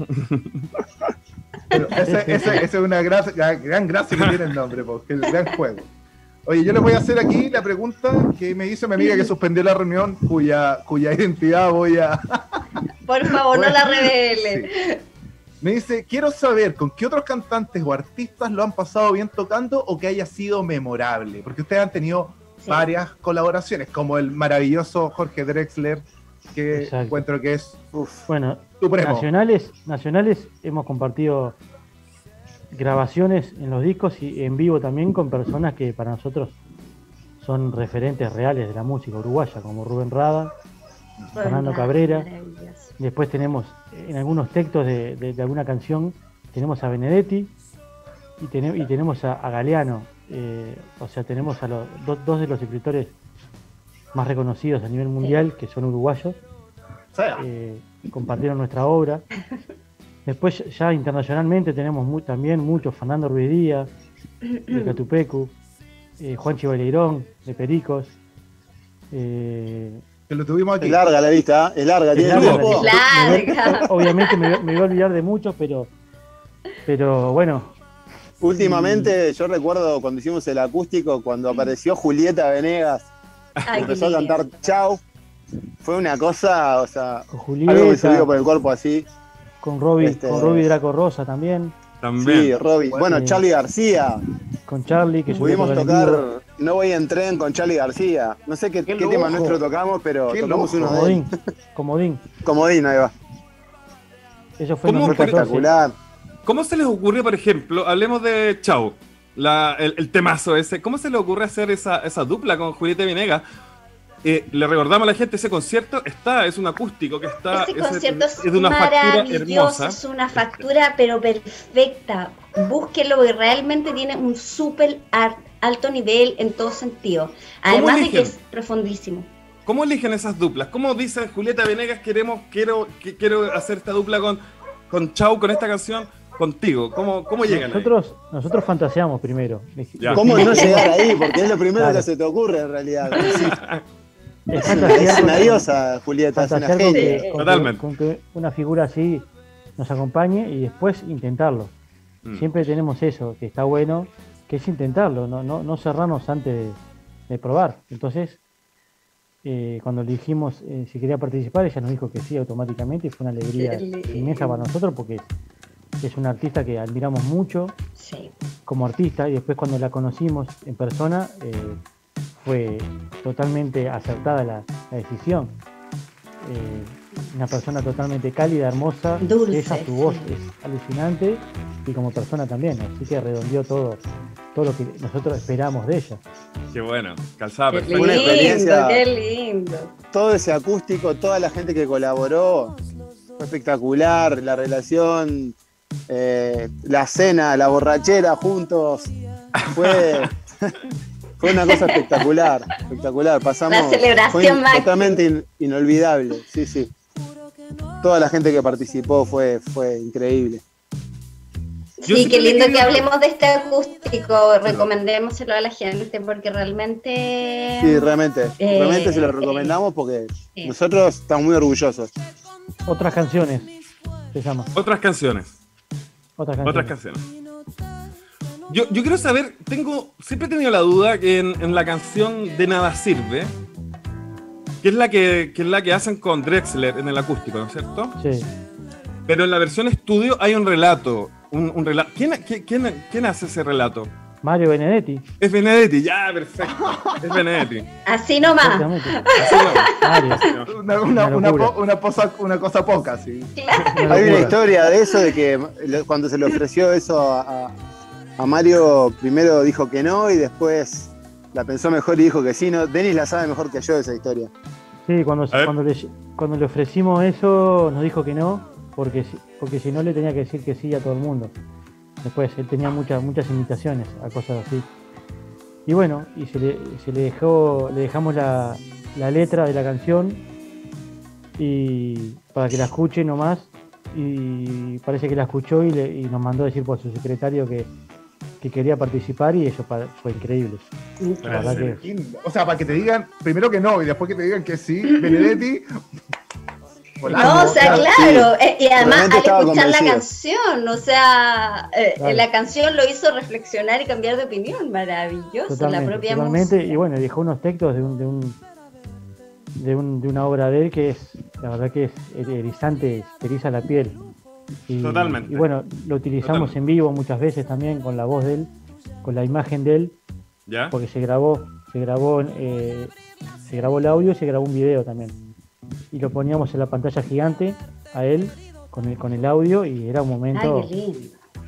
Speaker 6: Pero esa esa- esa es una gracia- gran, gran gracia que tiene el nombre, porque es el gran juego. Oye, yo les voy a hacer aquí la pregunta que me hizo mi amiga que suspendió la reunión, cuya, cuya identidad voy a...
Speaker 3: Por favor, no la revelen.
Speaker 6: Sí. Me dice, quiero saber con qué otros cantantes o artistas lo han pasado bien tocando o que haya sido memorable, porque ustedes han tenido
Speaker 3: Sí.
Speaker 6: varias colaboraciones, como el maravilloso Jorge Drexler, que
Speaker 5: Exacto.
Speaker 6: encuentro que es
Speaker 4: Uf.
Speaker 5: Bueno,
Speaker 6: supremo.
Speaker 5: nacionales, nacionales hemos compartido grabaciones en los discos y en vivo también con personas que para nosotros son referentes reales de la música uruguaya, como Rubén Rada, Fernando Cabrera.
Speaker 3: Maravilloso.
Speaker 5: Después tenemos en algunos textos de, de- de alguna canción, tenemos a Benedetti y, tene- y tenemos a, a Galeano. Eh, o sea, tenemos a los do- dos de los escritores más reconocidos a nivel mundial, que son uruguayos,
Speaker 6: O sea,
Speaker 5: eh, compartieron nuestra obra. Después ya internacionalmente tenemos mu- también muchos, Fernando Ruiz Díaz, de Catupecu, eh, Juanchi Baileirón, de Pericos. eh,
Speaker 6: que lo tuvimos aquí.
Speaker 4: Es larga la lista, ¿eh? Es larga.
Speaker 5: es
Speaker 4: ¿Tiene
Speaker 5: larga la
Speaker 4: tiempo?
Speaker 5: lista.
Speaker 3: Larga.
Speaker 5: O- Obviamente me, me voy a olvidar de muchos, pero, pero bueno,
Speaker 4: Últimamente, yo recuerdo cuando hicimos el acústico, cuando apareció Julieta Venegas,
Speaker 3: Ay,
Speaker 4: empezó a
Speaker 3: qué lindo.
Speaker 4: cantar Chau. Fue una cosa, o sea,
Speaker 5: con
Speaker 4: algo que se
Speaker 5: Julieta,
Speaker 4: dio por el cuerpo así.
Speaker 5: con Robbie,
Speaker 4: este-
Speaker 5: con Robbie Draco Rosa también,
Speaker 2: También.
Speaker 4: Sí, Robbie. Bueno,
Speaker 5: Eh,
Speaker 4: Charlie García.
Speaker 5: con Charlie, que
Speaker 4: Pudimos
Speaker 5: subió a tocar en vivo.
Speaker 4: tocar No voy en tren con Charlie García. No sé qué,
Speaker 6: ¡Qué
Speaker 4: qué tema
Speaker 6: lujo!
Speaker 4: nuestro tocamos, pero
Speaker 6: ¡Qué
Speaker 4: tocamos
Speaker 6: lujo!
Speaker 4: uno de él.
Speaker 5: Comodín, Comodín.
Speaker 4: Comodín, ahí va.
Speaker 5: Eso fue en
Speaker 2: ¿Cómo
Speaker 5: dos mil catorce.
Speaker 4: Espectacular.
Speaker 2: ¿Cómo se les ocurrió, por ejemplo, hablemos de Chau, la, el, el temazo ese, ¿cómo se les ocurre hacer esa, esa dupla con Julieta Venegas? Eh, le recordamos a la gente, ese concierto está, es un acústico que está...
Speaker 3: Ese
Speaker 2: ese-
Speaker 3: concierto es,
Speaker 2: es de una factura
Speaker 3: maravilloso,
Speaker 2: hermosa.
Speaker 3: es una factura pero perfecta. Búsquenlo porque realmente tiene un súper ar- alto nivel en todo sentido. Además de que
Speaker 2: eligen?
Speaker 3: es profundísimo.
Speaker 2: ¿Cómo eligen esas duplas? ¿Cómo dicen Julieta Venegas, queremos, quiero, que, quiero hacer esta dupla con, con Chau, con esta canción, contigo? ¿Cómo, cómo llegan
Speaker 5: Nosotros, nosotros fantaseamos primero.
Speaker 2: Ya.
Speaker 4: ¿Cómo no llegar ahí? Porque es lo primero
Speaker 5: Claro.
Speaker 4: que se te ocurre en realidad. Sí.
Speaker 5: Es
Speaker 4: Es una,
Speaker 5: fantasear
Speaker 4: es una
Speaker 5: con-
Speaker 4: diosa, Julieta, es una
Speaker 5: fantasear con
Speaker 4: genia.
Speaker 5: que, con que-
Speaker 2: Totalmente.
Speaker 5: con que una figura así nos acompañe y después intentarlo.
Speaker 2: Mm.
Speaker 5: Siempre tenemos eso, que está bueno, que es intentarlo, no, no, no cerrarnos antes de, de probar. Entonces, eh, cuando le dijimos eh, si quería participar, ella nos dijo que sí automáticamente y fue una alegría
Speaker 3: Qué lindo.
Speaker 5: inmensa para nosotros porque es, es una artista que admiramos mucho
Speaker 3: Sí.
Speaker 5: como artista y después cuando la conocimos en persona eh, fue totalmente acertada la, la decisión. Eh, una persona totalmente cálida, hermosa,
Speaker 3: Dulce,
Speaker 5: ella, su voz
Speaker 3: sí.
Speaker 5: es alucinante y como persona también, así que redondeó todo, todo lo que nosotros esperamos de ella.
Speaker 2: Qué bueno, calzada
Speaker 3: Qué
Speaker 2: perfecta.
Speaker 4: Una
Speaker 3: lindo,
Speaker 4: experiencia.
Speaker 3: qué lindo.
Speaker 4: Todo ese acústico, toda la gente que colaboró, fue espectacular. La relación, eh, la cena, la borrachera juntos, fue, fue una cosa espectacular, espectacular. Pasamos,
Speaker 3: La celebración
Speaker 4: fue in-
Speaker 3: máxima.
Speaker 4: totalmente in- inolvidable, sí, sí. Toda la gente que participó fue, fue increíble.
Speaker 2: Yo
Speaker 3: Sí,
Speaker 2: sí
Speaker 3: qué
Speaker 2: que le
Speaker 3: lindo que
Speaker 2: quería-
Speaker 3: hablemos de este acústico, recomendémoselo a la gente porque realmente...
Speaker 4: Sí, realmente,
Speaker 3: Eh,
Speaker 4: realmente se lo
Speaker 3: eh,
Speaker 4: recomendamos porque
Speaker 3: sí.
Speaker 4: nosotros estamos muy orgullosos.
Speaker 5: Otras canciones, se llama.
Speaker 2: Otras canciones.
Speaker 5: Otras canciones.
Speaker 2: Otras canciones. Yo, yo quiero saber, tengo, siempre he tenido la duda que en, en la canción De Nada Sirve, que es la que, que es la que hacen con Drexler en el acústico, ¿no es cierto?
Speaker 5: Sí.
Speaker 2: Pero en la versión estudio hay un relato. Un, un relato. ¿Quién, quién, quién, quién hace ese relato?
Speaker 5: Mario Benedetti.
Speaker 2: Es Benedetti, ya, perfecto. Es Benedetti.
Speaker 3: Así nomás.
Speaker 5: Exactamente.
Speaker 2: Así no.
Speaker 5: Mario.
Speaker 6: Una, una,
Speaker 5: Una
Speaker 6: una,
Speaker 5: locura.
Speaker 6: po- una cosa, una cosa poca, sí.
Speaker 5: Una
Speaker 4: Hay una
Speaker 5: locura.
Speaker 4: historia de eso, de que le- cuando se le ofreció eso a, a- a Mario, primero dijo que no y después la pensó mejor y dijo que sí. No, Denis la sabe mejor que yo esa historia.
Speaker 5: Sí, cuando,
Speaker 2: A ver.
Speaker 5: cuando, le, cuando le ofrecimos eso, nos dijo que no, porque, si- porque si no le tenía que decir que sí a todo el mundo. Después, él tenía muchas muchas invitaciones a cosas así. Y bueno, y se le, se le dejó, le dejamos la, la letra de la canción y para que la escuche nomás. Y parece que la escuchó y, le, y nos mandó a decir por su secretario que, que quería participar y eso pa- fue increíble. La verdad que
Speaker 6: Lindo. O sea, para que te digan primero que no y después que te digan que sí, Benedetti. volando.
Speaker 3: No, o sea, claro, eh, y además
Speaker 4: Realmente
Speaker 3: al
Speaker 4: estaba
Speaker 3: escuchar la
Speaker 4: convencido.
Speaker 3: canción, o sea, eh,
Speaker 5: Claro.
Speaker 3: la canción lo hizo reflexionar y cambiar de opinión, maravilloso, la
Speaker 5: Totalmente,
Speaker 3: propia
Speaker 5: totalmente.
Speaker 3: música.
Speaker 5: Y bueno, dejó unos textos de un, de un de un de una obra de él que es, la verdad que es erizante, te eriza la piel. Y,
Speaker 2: Totalmente.
Speaker 5: Y bueno, lo utilizamos
Speaker 2: Totalmente.
Speaker 5: en vivo muchas veces también con la voz de él, con la imagen de él,
Speaker 2: ¿Ya?
Speaker 5: porque se grabó, se grabó, eh, se grabó el audio y se grabó un video también. Y lo poníamos en la pantalla gigante a él con el con el audio y era un momento.
Speaker 3: Ay, qué lindo.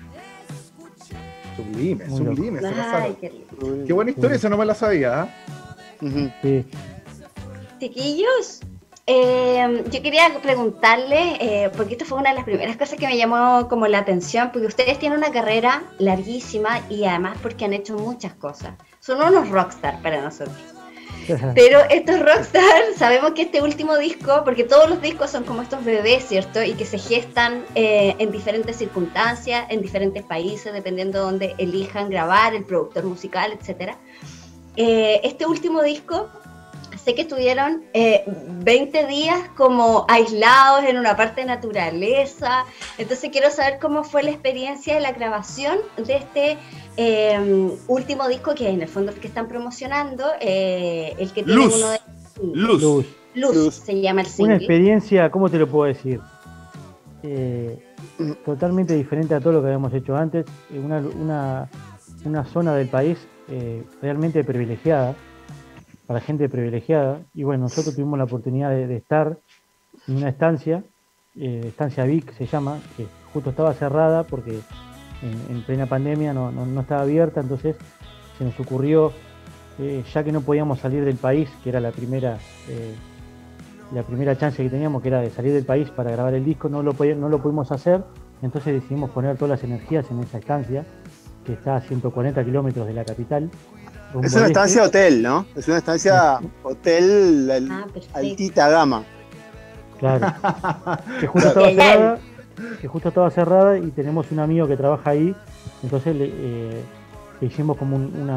Speaker 6: Sublime,
Speaker 5: Muy loco.
Speaker 6: sublime. se
Speaker 3: Ay,
Speaker 6: pasaron.
Speaker 3: qué lindo.
Speaker 6: Qué buena historia,
Speaker 5: Sí.
Speaker 6: eso no me la sabía. ¿ah?
Speaker 4: Ujú.
Speaker 5: Sí.
Speaker 3: Chiquillos, eh, yo quería preguntarle, eh, porque esto fue una de las primeras cosas que me llamó como la atención, porque ustedes tienen una carrera larguísima y además porque han hecho muchas cosas. Son unos rockstar para nosotros. Pero estos rockstar, sabemos que este último disco, porque todos los discos son como estos bebés, ¿cierto? Y que se gestan eh, en diferentes circunstancias, en diferentes países, dependiendo de dónde elijan grabar, el productor musical, etcétera. Eh, este último disco, sé que estuvieron eh, veinte días como aislados en una parte de naturaleza, entonces quiero saber cómo fue la experiencia de la grabación de este eh, último disco que en el fondo el que están promocionando, eh, el que tiene
Speaker 2: Luz.
Speaker 3: uno de...
Speaker 2: Luz.
Speaker 5: Luz.
Speaker 3: Luz,
Speaker 4: Luz.
Speaker 3: se llama el
Speaker 5: Una
Speaker 3: single.
Speaker 5: experiencia, ¿cómo te lo puedo decir? Eh, totalmente diferente a todo lo que habíamos hecho antes. Eh, Una, una, una zona del país eh, realmente privilegiada, para gente privilegiada. Y bueno, nosotros tuvimos la oportunidad de, de estar en una estancia, eh, estancia Vic se llama, que justo estaba cerrada porque en, en plena pandemia no, no, no estaba abierta, entonces se nos ocurrió eh, ya que no podíamos salir del país, que era la primera eh, la primera chance que teníamos, que era de salir del país para grabar el disco, no lo, no lo pudimos hacer, entonces decidimos poner todas las energías en esa estancia, que está a ciento cuarenta kilómetros de la capital.
Speaker 4: Es una estancia hotel, ¿no? Es una estancia hotel al, ah, altita gama.
Speaker 5: Claro. Que justo estaba cerrada, que justo estaba cerrada y tenemos un amigo que trabaja ahí, entonces le, eh, le hicimos como un, una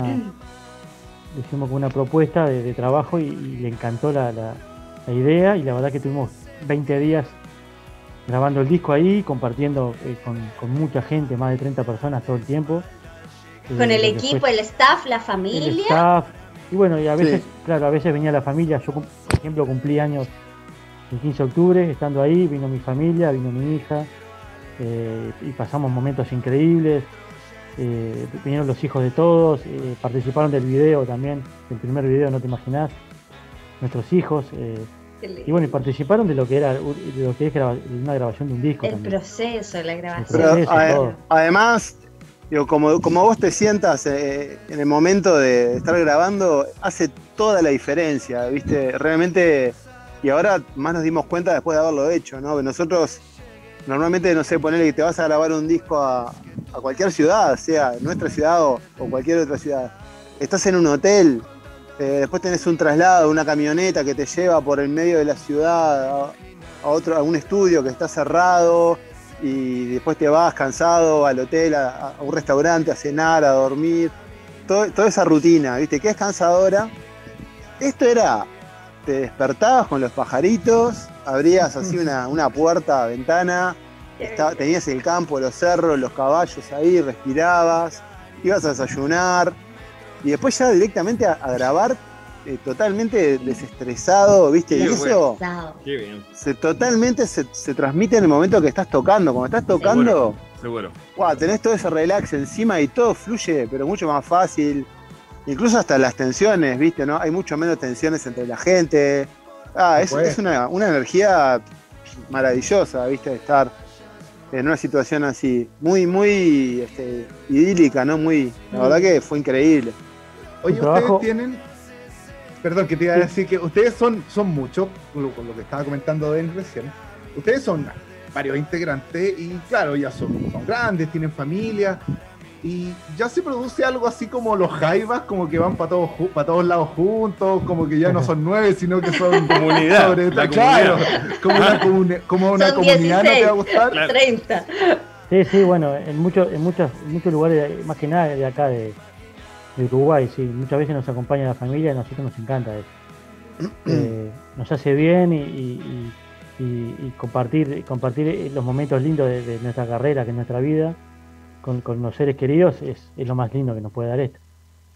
Speaker 5: le hicimos como una propuesta de, de trabajo y, y le encantó la, la, la idea, y la verdad que tuvimos veinte días grabando el disco ahí, compartiendo eh, con, con mucha gente, más de treinta personas todo el tiempo.
Speaker 3: Con el equipo, el staff, la familia.
Speaker 5: El staff. Y bueno, y a veces, sí. claro, a veces venía la familia. Yo, por ejemplo, cumplí años el quince de octubre, estando ahí, vino mi familia, vino mi hija, eh, y pasamos momentos increíbles. Eh, vinieron los hijos de todos, eh, participaron del video también, del primer video, no te imaginás, nuestros hijos. Eh, y bueno, y participaron de lo que era de lo que es graba, una grabación de un disco.
Speaker 3: El
Speaker 5: también.
Speaker 3: proceso de la grabación.
Speaker 4: Pero, a, además, digo, como, como vos te sientas eh, en el momento de estar grabando, hace toda la diferencia, ¿viste? Realmente, y ahora más nos dimos cuenta después de haberlo hecho, ¿no? Que nosotros normalmente, no sé, ponerle que te vas a grabar un disco a, a cualquier ciudad, sea nuestra ciudad o, o cualquier otra ciudad. Estás en un hotel, eh, después tenés un traslado, una camioneta que te lleva por el medio de la ciudad a, a, otro, a un estudio que está cerrado, y después te vas cansado al hotel, a, a un restaurante, a cenar, a dormir. Todo, toda esa rutina, ¿viste? Que es cansadora. Esto era, te despertabas con los pajaritos, abrías así una, una puerta, ventana, estaba, tenías el campo, los cerros, los caballos ahí, respirabas, ibas a desayunar, y después ya directamente a, a grabar eh, totalmente desestresado, ¿viste?
Speaker 2: Qué
Speaker 4: y eso
Speaker 2: Qué bien.
Speaker 4: Se, totalmente se, se transmite en el momento que estás tocando. Cuando estás tocando,
Speaker 2: seguro, seguro.
Speaker 4: Wow, tenés todo ese relax encima y todo fluye, pero mucho más fácil. Incluso hasta las tensiones, ¿viste? ¿No? Hay mucho menos tensiones entre la gente. Ah, es, es una, una energía maravillosa, ¿viste? Estar en una situación así, muy, muy este, idílica, ¿no? Muy, la verdad que fue increíble.
Speaker 6: Oye, ustedes tienen, perdón, que te iba a decir que ustedes son, son muchos, con lo, con lo que estaba comentando Ben recién. Ustedes son varios integrantes y claro, ya son, son grandes, tienen familia. Y ya se produce algo así como los jaivas, como que van para todos para todos lados juntos, como que ya no son nueve, sino que son
Speaker 2: comunidad.
Speaker 6: Sobre, la claro, comunidad. como una, comuni como una
Speaker 3: son
Speaker 6: comunidad,
Speaker 3: dieciséis,
Speaker 6: ¿no te va a gustar?
Speaker 3: Claro. treinta.
Speaker 5: Sí, sí, bueno, en muchos, en muchos, en muchos lugares, más que nada de acá de, de Uruguay, sí, muchas veces nos acompaña la familia y a nosotros nos encanta eso. eh, nos hace bien y, y, y, y compartir, compartir los momentos lindos de, de nuestra carrera, que es nuestra vida. Con, con los seres queridos es, es lo más lindo que nos puede dar esto.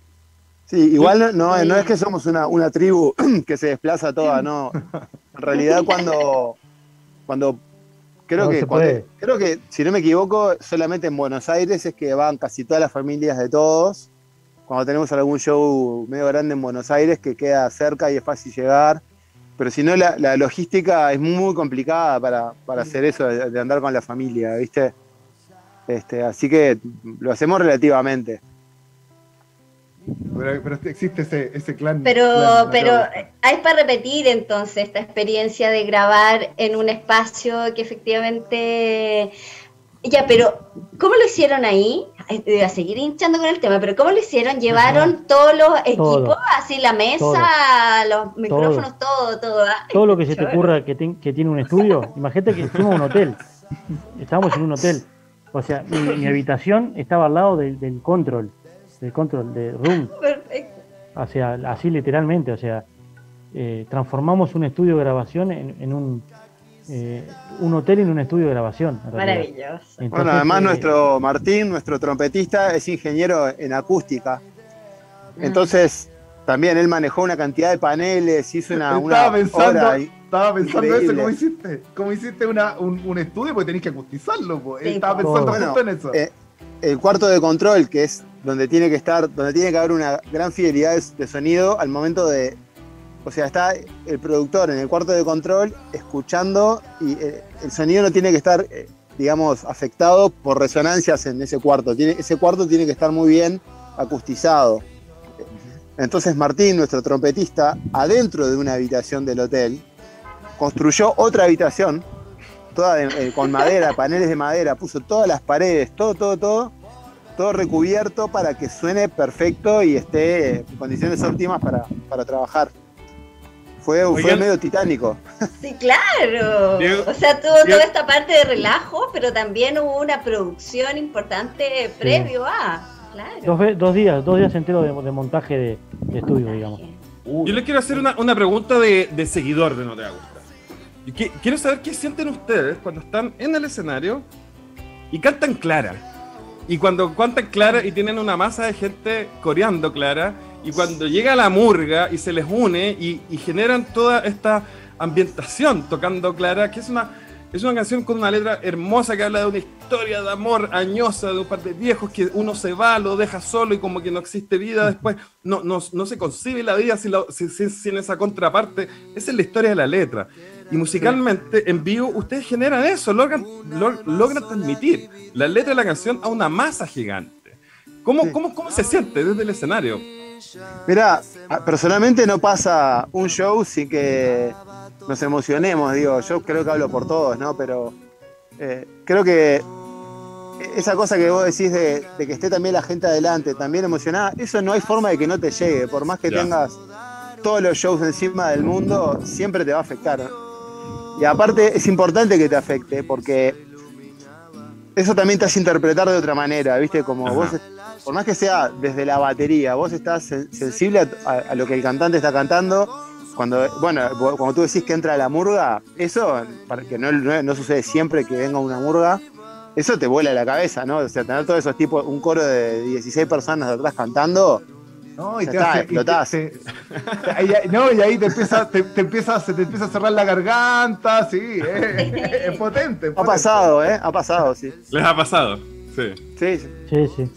Speaker 4: Sí, igual no, no, no es que somos una, una tribu que se desplaza toda, no. En realidad cuando, cuando creo
Speaker 5: No
Speaker 4: que
Speaker 5: se
Speaker 4: cuando,
Speaker 5: puede.
Speaker 4: creo que si no me equivoco, solamente en Buenos Aires es que van casi todas las familias de todos. Cuando tenemos algún show medio grande en Buenos Aires que queda cerca y es fácil llegar. Pero si no, la, la logística es muy complicada para, para hacer eso, de, de andar con la familia, ¿viste? Este, así que lo hacemos relativamente.
Speaker 6: Pero, pero existe ese, ese clan.
Speaker 3: Pero,
Speaker 6: clan,
Speaker 3: pero
Speaker 6: clan.
Speaker 3: hay para repetir entonces esta experiencia de grabar en un espacio que efectivamente... Ya, pero ¿cómo lo hicieron ahí? Voy a seguir hinchando con el tema, pero ¿cómo lo hicieron? ¿Llevaron todos los equipos?
Speaker 5: Todo.
Speaker 3: Así la mesa,
Speaker 5: Todo.
Speaker 3: los micrófonos, todo, todo. ¿Ah?
Speaker 5: Todo lo que se te ocurra que, ten, que tiene un estudio, imagínate que fuimos a un hotel, estábamos en un hotel, o sea, mi, mi habitación estaba al lado del, del control, del control de room,
Speaker 3: Perfecto.
Speaker 5: o sea, así literalmente, o sea, eh, transformamos un estudio de grabación en, en un, eh, un hotel en un estudio de grabación. en realidad.
Speaker 3: Maravilloso.
Speaker 5: Entonces,
Speaker 4: Bueno, además
Speaker 5: eh,
Speaker 4: nuestro Martín, nuestro trompetista, es ingeniero en acústica. Entonces, también él manejó una cantidad de paneles, hizo una, una
Speaker 6: Estaba pensando,
Speaker 4: hora
Speaker 6: estaba pensando
Speaker 4: increíble.
Speaker 6: eso, ¿cómo hiciste? ¿Cómo hiciste una, un, un estudio? Porque tenés que acustizarlo, po.
Speaker 3: Sí,
Speaker 6: Estaba
Speaker 3: po.
Speaker 6: pensando
Speaker 4: Bueno,
Speaker 6: justo en eso.
Speaker 4: eh, el cuarto de control, que es donde tiene que estar, donde tiene que haber una gran fidelidad de, de sonido al momento de, o sea, está el productor en el cuarto de control escuchando y eh, el sonido no tiene que estar, eh, digamos, afectado por resonancias en ese cuarto. Tiene, ese cuarto tiene que estar muy bien acustizado. Entonces Martín, nuestro trompetista, adentro de una habitación del hotel, construyó otra habitación, toda de, eh, con madera, paneles de madera, puso todas las paredes, todo, todo, todo, todo recubierto para que suene perfecto y esté en condiciones óptimas para, para trabajar. Fue, fue medio titánico.
Speaker 3: Sí, claro.
Speaker 2: Diego,
Speaker 3: o sea, tuvo
Speaker 2: Diego,
Speaker 3: toda esta parte de relajo, pero también hubo una producción importante previo a... Claro.
Speaker 5: Dos, ve- dos días, dos días enteros de, de montaje de, de estudio, digamos.
Speaker 2: Yo les quiero hacer una, una pregunta de, de seguidor de No Te Va a Gustar. Y que- quiero saber qué sienten ustedes cuando están en el escenario y cantan Clara. Y cuando cantan Clara y tienen una masa de gente coreando Clara, y cuando llega la murga y se les une y, y generan toda esta ambientación tocando Clara, que es una, es una canción con una letra hermosa que habla de una historia de amor añosa de un par de viejos que uno se va, lo deja solo y como que no existe vida después, no, no, no se concibe la vida sin, la, sin, sin, sin esa contraparte. Esa es la historia de la letra. Y musicalmente, en vivo, ustedes generan eso, logran, log, logran transmitir la letra de la canción a una masa gigante. ¿Cómo,
Speaker 4: Sí.
Speaker 2: cómo, cómo se siente desde el escenario?
Speaker 4: Mira, personalmente no pasa un show sin que nos emocionemos, digo, yo creo que hablo por todos, ¿no? Pero eh, creo que esa cosa que vos decís de, de que esté también la gente adelante, también emocionada, eso no hay forma de que no te llegue, por más que
Speaker 2: Ya.
Speaker 4: tengas todos los shows encima del mundo, siempre te va a afectar. Y aparte es importante que te afecte, porque eso también te hace interpretar de otra manera, ¿viste? Como
Speaker 2: Ajá.
Speaker 4: vos, por más que sea desde la batería, vos estás sen- sensible a, a- a lo que el cantante está cantando. Cuando, bueno, vos- cuando tú decís que entra la murga, eso, para que no, no, no sucede siempre que venga una murga, eso te vuela la cabeza, ¿no? O sea, tener todos esos tipos, un coro de dieciséis personas detrás cantando,
Speaker 6: No, y
Speaker 4: Ya
Speaker 6: te
Speaker 4: está,
Speaker 6: hace,
Speaker 4: explotás.
Speaker 6: y te- te- ahí- ahí- no, y ahí te empieza, te, te empieza, se te empieza a cerrar la garganta, sí, eh, es potente. es
Speaker 4: ha
Speaker 6: potente.
Speaker 4: pasado, ¿eh? Ha pasado, sí.
Speaker 2: ¿Les ha pasado? Sí.
Speaker 4: Sí, sí,
Speaker 5: Sí, sí.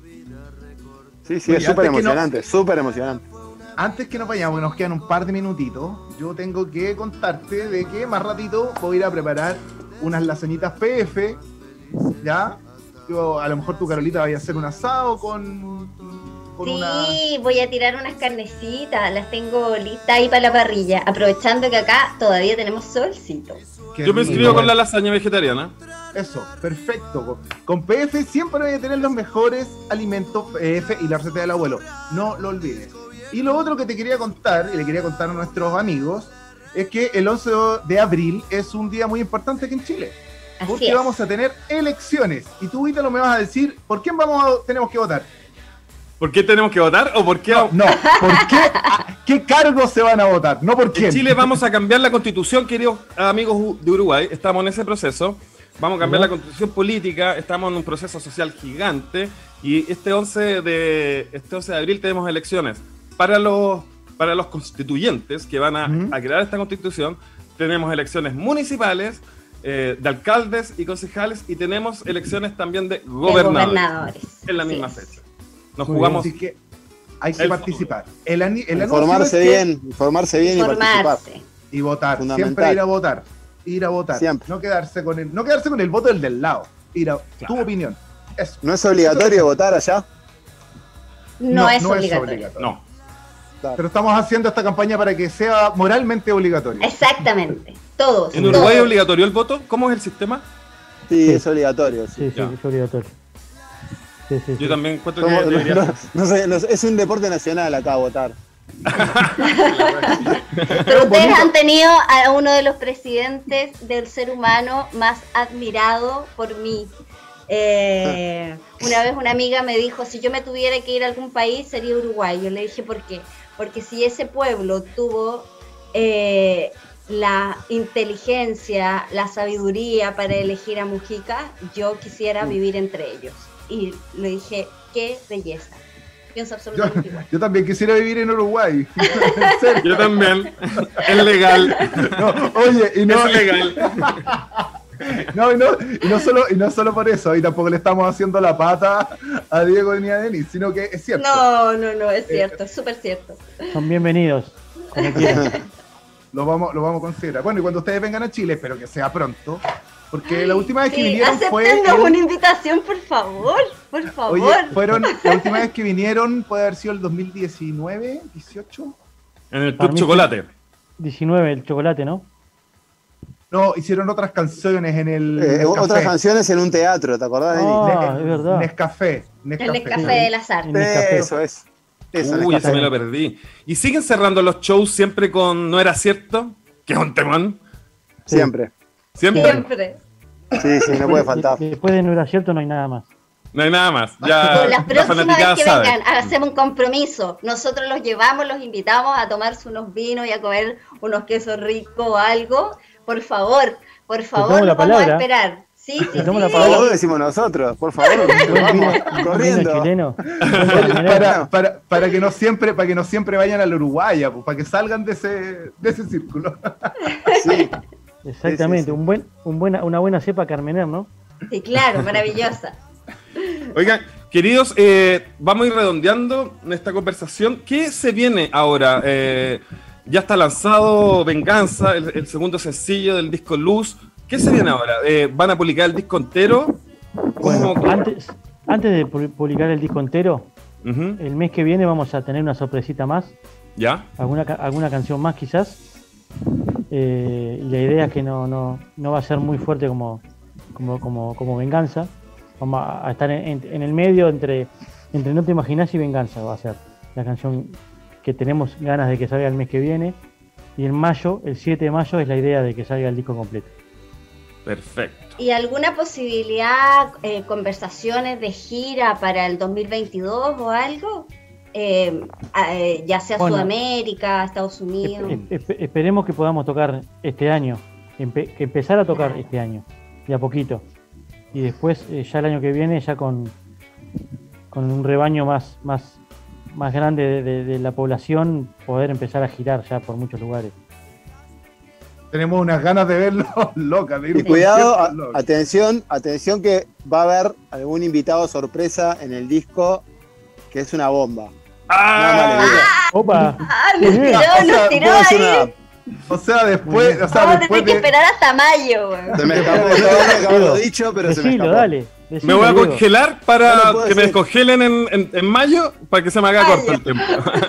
Speaker 4: sí, sí,
Speaker 6: Oye,
Speaker 4: es súper
Speaker 6: antes que no-
Speaker 4: emocionante, súper emocionante.
Speaker 6: Antes que nos vayamos, que nos quedan un par de minutitos, yo tengo que contarte de que más ratito voy a ir a preparar unas lasañitas P F, ¿ya? Yo, a lo mejor tu Carolita vaya a hacer un asado con, con
Speaker 3: Sí,
Speaker 6: una...
Speaker 3: voy a tirar unas carnecitas, las tengo listas ahí para la parrilla, aprovechando que acá todavía tenemos solcito.
Speaker 6: Qué
Speaker 2: Yo me
Speaker 6: rico,
Speaker 2: inscribo con la
Speaker 6: bueno.
Speaker 2: lasaña vegetariana.
Speaker 6: Eso, perfecto. Con- Con P F siempre voy a tener los mejores alimentos P F y la receta del abuelo. No lo olvides. Y lo otro que te quería contar, y le quería contar a nuestros amigos, es que el once de abril es un día muy importante aquí en Chile.
Speaker 3: Así
Speaker 6: Porque
Speaker 3: es.
Speaker 6: vamos a tener elecciones. Y tú, Ítalo, me vas a decir, ¿por quién vamos a- tenemos que votar?
Speaker 2: ¿Por qué tenemos que votar o por qué
Speaker 6: No, no, ¿por qué? ¿A qué cargos se van a votar? No por quién.
Speaker 2: en Chile vamos a cambiar la constitución, queridos amigos de Uruguay? Estamos en ese proceso. Vamos a cambiar la constitución política, estamos en un proceso social gigante y este once de, este once de abril tenemos elecciones. Para los, para los constituyentes que van a,
Speaker 6: Ujú.
Speaker 2: a crear esta constitución, tenemos elecciones municipales, eh, de alcaldes y concejales y tenemos elecciones también de
Speaker 3: De
Speaker 2: gobernadores
Speaker 3: gobernadores.
Speaker 2: en la
Speaker 3: Así
Speaker 2: misma
Speaker 3: es.
Speaker 2: fecha. Nos
Speaker 6: Muy bien,
Speaker 2: jugamos
Speaker 6: así que hay que
Speaker 2: el
Speaker 6: participar. El, ani- el anuncio
Speaker 4: Informarse
Speaker 6: es que-
Speaker 4: bien, informarse bien y participar.
Speaker 3: Informarse.
Speaker 6: Y votar,
Speaker 4: Fundamental.
Speaker 6: siempre ir a votar. Ir a votar.
Speaker 4: Siempre.
Speaker 6: No quedarse con el, no quedarse con el voto del del lado. Ir a
Speaker 2: Claro.
Speaker 6: tu opinión. Eso.
Speaker 4: ¿No es obligatorio votar allá?
Speaker 3: No, es obligatorio.
Speaker 6: obligatorio.
Speaker 2: No.
Speaker 4: Claro.
Speaker 6: Pero estamos haciendo esta campaña para que sea moralmente obligatorio.
Speaker 3: Exactamente. Todos.
Speaker 2: ¿En Uruguay es
Speaker 3: todos.
Speaker 2: obligatorio el voto? ¿Cómo es el sistema?
Speaker 4: Sí,
Speaker 5: Sí.
Speaker 4: es obligatorio. Sí.
Speaker 5: Sí, sí,
Speaker 2: Ya.
Speaker 5: es obligatorio. Sí, sí, sí.
Speaker 2: Yo también encuentro
Speaker 4: Somos-
Speaker 2: que debería
Speaker 4: no,
Speaker 2: ser.
Speaker 4: no sé, no sé, es un deporte nacional acá votar.
Speaker 3: Pero ustedes
Speaker 6: bonito.
Speaker 3: han tenido a uno de los presidentes del ser humano más admirado por mí. Eh, una vez una amiga me dijo, si yo me tuviera que ir a algún país sería Uruguay. Yo le dije, ¿por qué? Porque si ese pueblo tuvo eh, la inteligencia, la sabiduría para elegir a Mujica, yo quisiera vivir entre ellos. Y le dije, qué belleza. Pienso
Speaker 6: Yo,
Speaker 3: absolutamente igual.
Speaker 6: yo también quisiera vivir en Uruguay. En serio.
Speaker 2: Yo también. Es legal.
Speaker 6: No, oye, y no,
Speaker 2: Es legal.
Speaker 6: no, y no, y no solo, y no solo por eso, y tampoco le estamos haciendo la pata a Diego ni a Denis, sino que es cierto.
Speaker 3: No, no, no, es cierto, es súper cierto.
Speaker 5: Son bienvenidos. Como quieran.
Speaker 6: Lo vamos, lo vamos a considerar. Bueno, y cuando ustedes vengan a Chile, espero que sea pronto, Porque la última vez que
Speaker 3: Sí,
Speaker 6: vinieron fue...
Speaker 3: acéptenos
Speaker 6: el-
Speaker 3: una invitación, por favor, por favor.
Speaker 6: Oye, fueron, la última vez que vinieron puede haber sido el dos mil diecinueve, dieciocho.
Speaker 2: En el
Speaker 5: Para
Speaker 2: Club
Speaker 5: mí
Speaker 2: Chocolate.
Speaker 5: diecinueve, el chocolate, ¿no?
Speaker 6: No, hicieron otras canciones en el
Speaker 4: Eh,
Speaker 6: Nescafé.
Speaker 4: otras canciones en un teatro, ¿te acordás, Denis?
Speaker 5: Ah, es verdad.
Speaker 6: Nescafé.
Speaker 3: El
Speaker 6: Nescafé.
Speaker 3: Nescafé del azar.
Speaker 5: El Nescafé.
Speaker 4: Eso es. Eso,
Speaker 2: Uy,
Speaker 4: Nescafé.
Speaker 2: ese me lo perdí. ¿Y siguen cerrando los shows siempre con No Era Cierto? Que es un temón.
Speaker 4: Siempre.
Speaker 2: Siempre.
Speaker 3: Siempre.
Speaker 4: Sí, sí, no puede faltar.
Speaker 5: De- Después de No Era Cierto no hay nada más.
Speaker 2: No hay nada más. Ya
Speaker 3: Pues la
Speaker 2: la
Speaker 3: próxima
Speaker 2: fanaticada
Speaker 3: vez que
Speaker 2: sabe.
Speaker 3: vengan, hacemos un compromiso. Nosotros los llevamos, los invitamos a tomarse unos vinos y a comer unos quesos ricos o algo. Por favor, por favor,
Speaker 5: tomo la
Speaker 3: los vamos a
Speaker 5: palabra.
Speaker 3: esperar. Sí, sí,
Speaker 5: Te tomo
Speaker 3: sí.
Speaker 5: la
Speaker 4: Por
Speaker 5: palabra.
Speaker 4: favor, decimos nosotros, por favor, vamos,
Speaker 5: Un
Speaker 4: corriendo.
Speaker 5: vino chileno.
Speaker 6: Para, para, para que no siempre, para que no siempre vayan al Uruguaya, pues, para que salgan de ese, de ese círculo.
Speaker 4: Sí,
Speaker 5: Exactamente,
Speaker 4: Sí, sí, sí.
Speaker 5: Un buen, un buena, una buena cepa Carmener, ¿no?
Speaker 3: Sí, claro, maravillosa.
Speaker 2: Oigan, queridos, eh, vamos a ir redondeando esta conversación. ¿Qué se viene ahora? Eh, ya está lanzado Venganza, el, el segundo sencillo del disco Luz. ¿Qué se viene ahora? Eh, ¿Van a publicar el disco entero?
Speaker 5: Bueno,
Speaker 2: ¿Cómo?
Speaker 5: antes, antes de pu- publicar el disco entero,
Speaker 2: Ujú,
Speaker 5: el mes que viene vamos a tener una sorpresita más,
Speaker 2: ¿ya?
Speaker 5: alguna, ca- alguna canción más quizás. Eh, y la idea es que no, no, no va a ser muy fuerte como, como, como, como Venganza. Vamos a, a estar en, en- en el medio entre, entre No Te Imaginás y Venganza va a ser la canción que tenemos ganas de que salga el mes que viene. Y en mayo, el siete de mayo, es la idea de que salga el disco completo.
Speaker 2: Perfecto.
Speaker 3: ¿Y alguna posibilidad, eh, conversaciones de gira para el dos mil veintidós o algo? Eh, a- eh, ya sea
Speaker 5: Bueno.
Speaker 3: Sudamérica, Estados Unidos.
Speaker 5: Espe- espe- esperemos que podamos tocar este año, empe- que empezar a tocar este año, de a poquito. Y después, eh, ya el año que viene, ya con, con un rebaño más, más, más grande de, de- de la población, poder empezar a girar ya por muchos lugares.
Speaker 6: Tenemos unas ganas de verlo locas. de ir
Speaker 4: y
Speaker 6: a un
Speaker 4: cuidado, a-
Speaker 6: concierto loco.
Speaker 4: atención, atención que va a haber algún invitado sorpresa en el disco que es una bomba. Nada más les digo.
Speaker 5: ¡Opa!
Speaker 3: ¡Ah, nos
Speaker 5: Muy bien.
Speaker 3: tiró,
Speaker 6: O sea,
Speaker 3: nos tiró
Speaker 4: Puedo decir
Speaker 3: ahí!
Speaker 4: nada.
Speaker 6: O sea, después, o sea,
Speaker 3: Vamos a
Speaker 6: después
Speaker 3: tener que
Speaker 6: de,
Speaker 3: esperar hasta mayo, güey.
Speaker 4: Se me escapó, yo tenía que haberlo dicho, pero se me
Speaker 5: Decilo,
Speaker 4: escapó.
Speaker 5: dale.
Speaker 2: Me
Speaker 5: decilo,
Speaker 2: voy a
Speaker 5: Diego.
Speaker 2: congelar
Speaker 4: No
Speaker 2: para
Speaker 4: lo puedo
Speaker 2: que me
Speaker 4: decir.
Speaker 2: descongelen en, en, en mayo para que se me haga
Speaker 3: Mayo.
Speaker 2: corto el tiempo.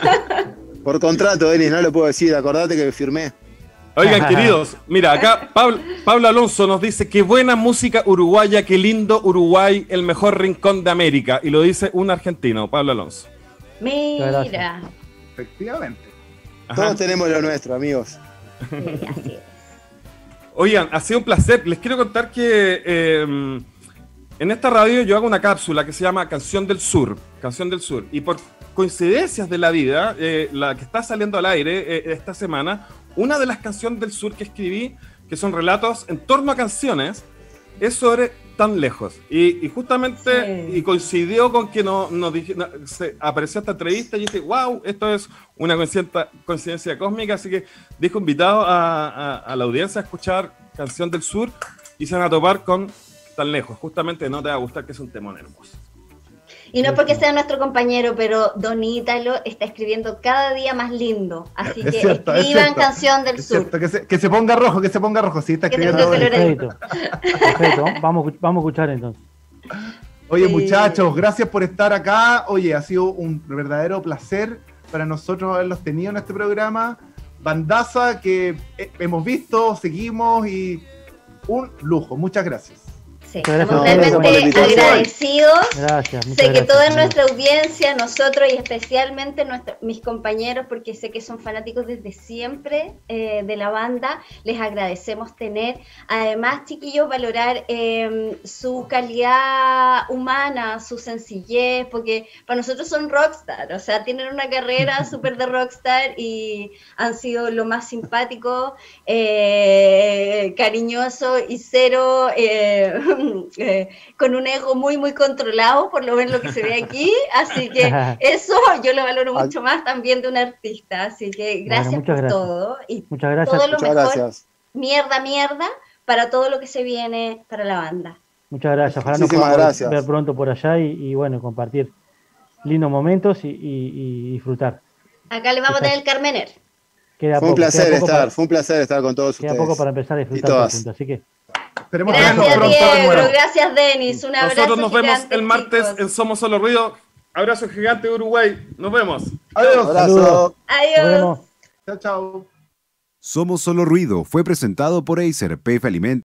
Speaker 4: Por contrato, Denis, no lo puedo decir, acordate que firmé.
Speaker 2: Oigan, queridos, mira, acá Pablo, Pablo Alonso nos dice: qué buena música uruguaya, qué lindo Uruguay, el mejor rincón de América. Y lo dice un argentino, Pablo Alonso.
Speaker 3: Mira.
Speaker 6: efectivamente.
Speaker 2: Ajá.
Speaker 4: Todos tenemos lo nuestro, amigos.
Speaker 3: Sí, así es.
Speaker 2: Oigan, ha sido un placer. Les quiero contar que eh, en esta radio yo hago una cápsula que se llama Canción del Sur. Canción del Sur. Y por coincidencias de la vida, eh, la que está saliendo al aire eh, esta semana, una de las canciones del sur que escribí, que son relatos en torno a canciones, es sobre Tan Lejos. Y, y justamente
Speaker 3: Sí.
Speaker 2: y coincidió con que no, no dije, no, se apareció esta entrevista y dije, wow, esto es una coincidencia, coincidencia cósmica. Así que dejo invitado a, a, a la audiencia a escuchar Canción del Sur y se van a topar con Tan Lejos. Justamente No Te Va a Gustar, que es un temón hermoso.
Speaker 3: Y no es porque sea nuestro compañero, pero Don Ítalo está escribiendo cada día más lindo. Así
Speaker 6: Es
Speaker 3: que
Speaker 6: cierto, es
Speaker 3: escriban
Speaker 6: cierto.
Speaker 3: Canción del
Speaker 6: Es
Speaker 3: Sur.
Speaker 6: cierto, que se, que se ponga rojo, que se ponga rojo. Sí, está
Speaker 3: Que te
Speaker 6: escribiendo.
Speaker 3: toque
Speaker 6: ahora.
Speaker 3: Lorenzo.
Speaker 5: Perfecto. Perfecto. Vamos, a escu- vamos a escuchar entonces.
Speaker 6: Oye,
Speaker 3: Sí.
Speaker 6: muchachos, gracias por estar acá. Oye, ha sido un verdadero placer para nosotros haberlos tenido en este programa. Bandaza que eh, hemos visto, seguimos y un lujo. Muchas gracias.
Speaker 3: Sí,
Speaker 5: Muchas gracias.
Speaker 3: estamos
Speaker 4: No, gracias por la
Speaker 3: realmente
Speaker 4: invitación.
Speaker 3: agradecidos.
Speaker 5: Gracias. muchas
Speaker 3: Sé que
Speaker 5: gracias,
Speaker 3: toda
Speaker 5: Fernando.
Speaker 3: nuestra audiencia, nosotros y especialmente nuestra- mis compañeros, porque sé que son fanáticos desde siempre eh, de la banda, les agradecemos tener. Además, chiquillos, valorar eh, su calidad humana, su sencillez, porque para nosotros son rockstar, o sea, tienen una carrera súper de rockstar y han sido lo más simpático, eh, cariñoso y cero... eh, eh, con un ego muy muy controlado, por lo menos lo que se ve aquí, así que eso yo lo valoro mucho más también de un artista, así que gracias
Speaker 5: muchas
Speaker 3: por
Speaker 5: gracias.
Speaker 3: todo y
Speaker 5: Muchas gracias.
Speaker 3: todo lo
Speaker 4: Muchas
Speaker 3: mejor,
Speaker 4: gracias.
Speaker 3: mierda mierda, para todo lo que se viene para la banda.
Speaker 5: Muchas gracias. Ojalá nos
Speaker 4: Muchísimas
Speaker 5: podamos
Speaker 4: gracias.
Speaker 5: ver pronto por allá y, y bueno, compartir lindos momentos y, y- y disfrutar.
Speaker 3: Acá le vamos a tener el Carmener.
Speaker 5: Queda
Speaker 4: Fue un
Speaker 5: poco,
Speaker 4: placer
Speaker 5: queda poco
Speaker 4: estar,
Speaker 5: para-
Speaker 4: fue un placer estar con todos
Speaker 5: Queda
Speaker 4: ustedes.
Speaker 5: poco para empezar a
Speaker 4: Y
Speaker 5: disfrutar todos
Speaker 4: todas.
Speaker 5: juntos, así que
Speaker 6: Esperemos
Speaker 3: Gracias,
Speaker 6: vernos pronto de
Speaker 3: Diego.
Speaker 6: nuevo.
Speaker 3: Gracias, Denis. Un abrazo.
Speaker 2: Nosotros nos vemos
Speaker 3: gigante,
Speaker 2: el martes
Speaker 3: chicos.
Speaker 2: en Somos Solo Ruido. Abrazo gigante de Uruguay. Nos vemos.
Speaker 6: Adiós.
Speaker 4: Abrazo.
Speaker 3: Adiós.
Speaker 5: Nos vemos.
Speaker 6: Chao, chao.
Speaker 1: Somos Solo Ruido fue presentado por Acer, P F Alimentos.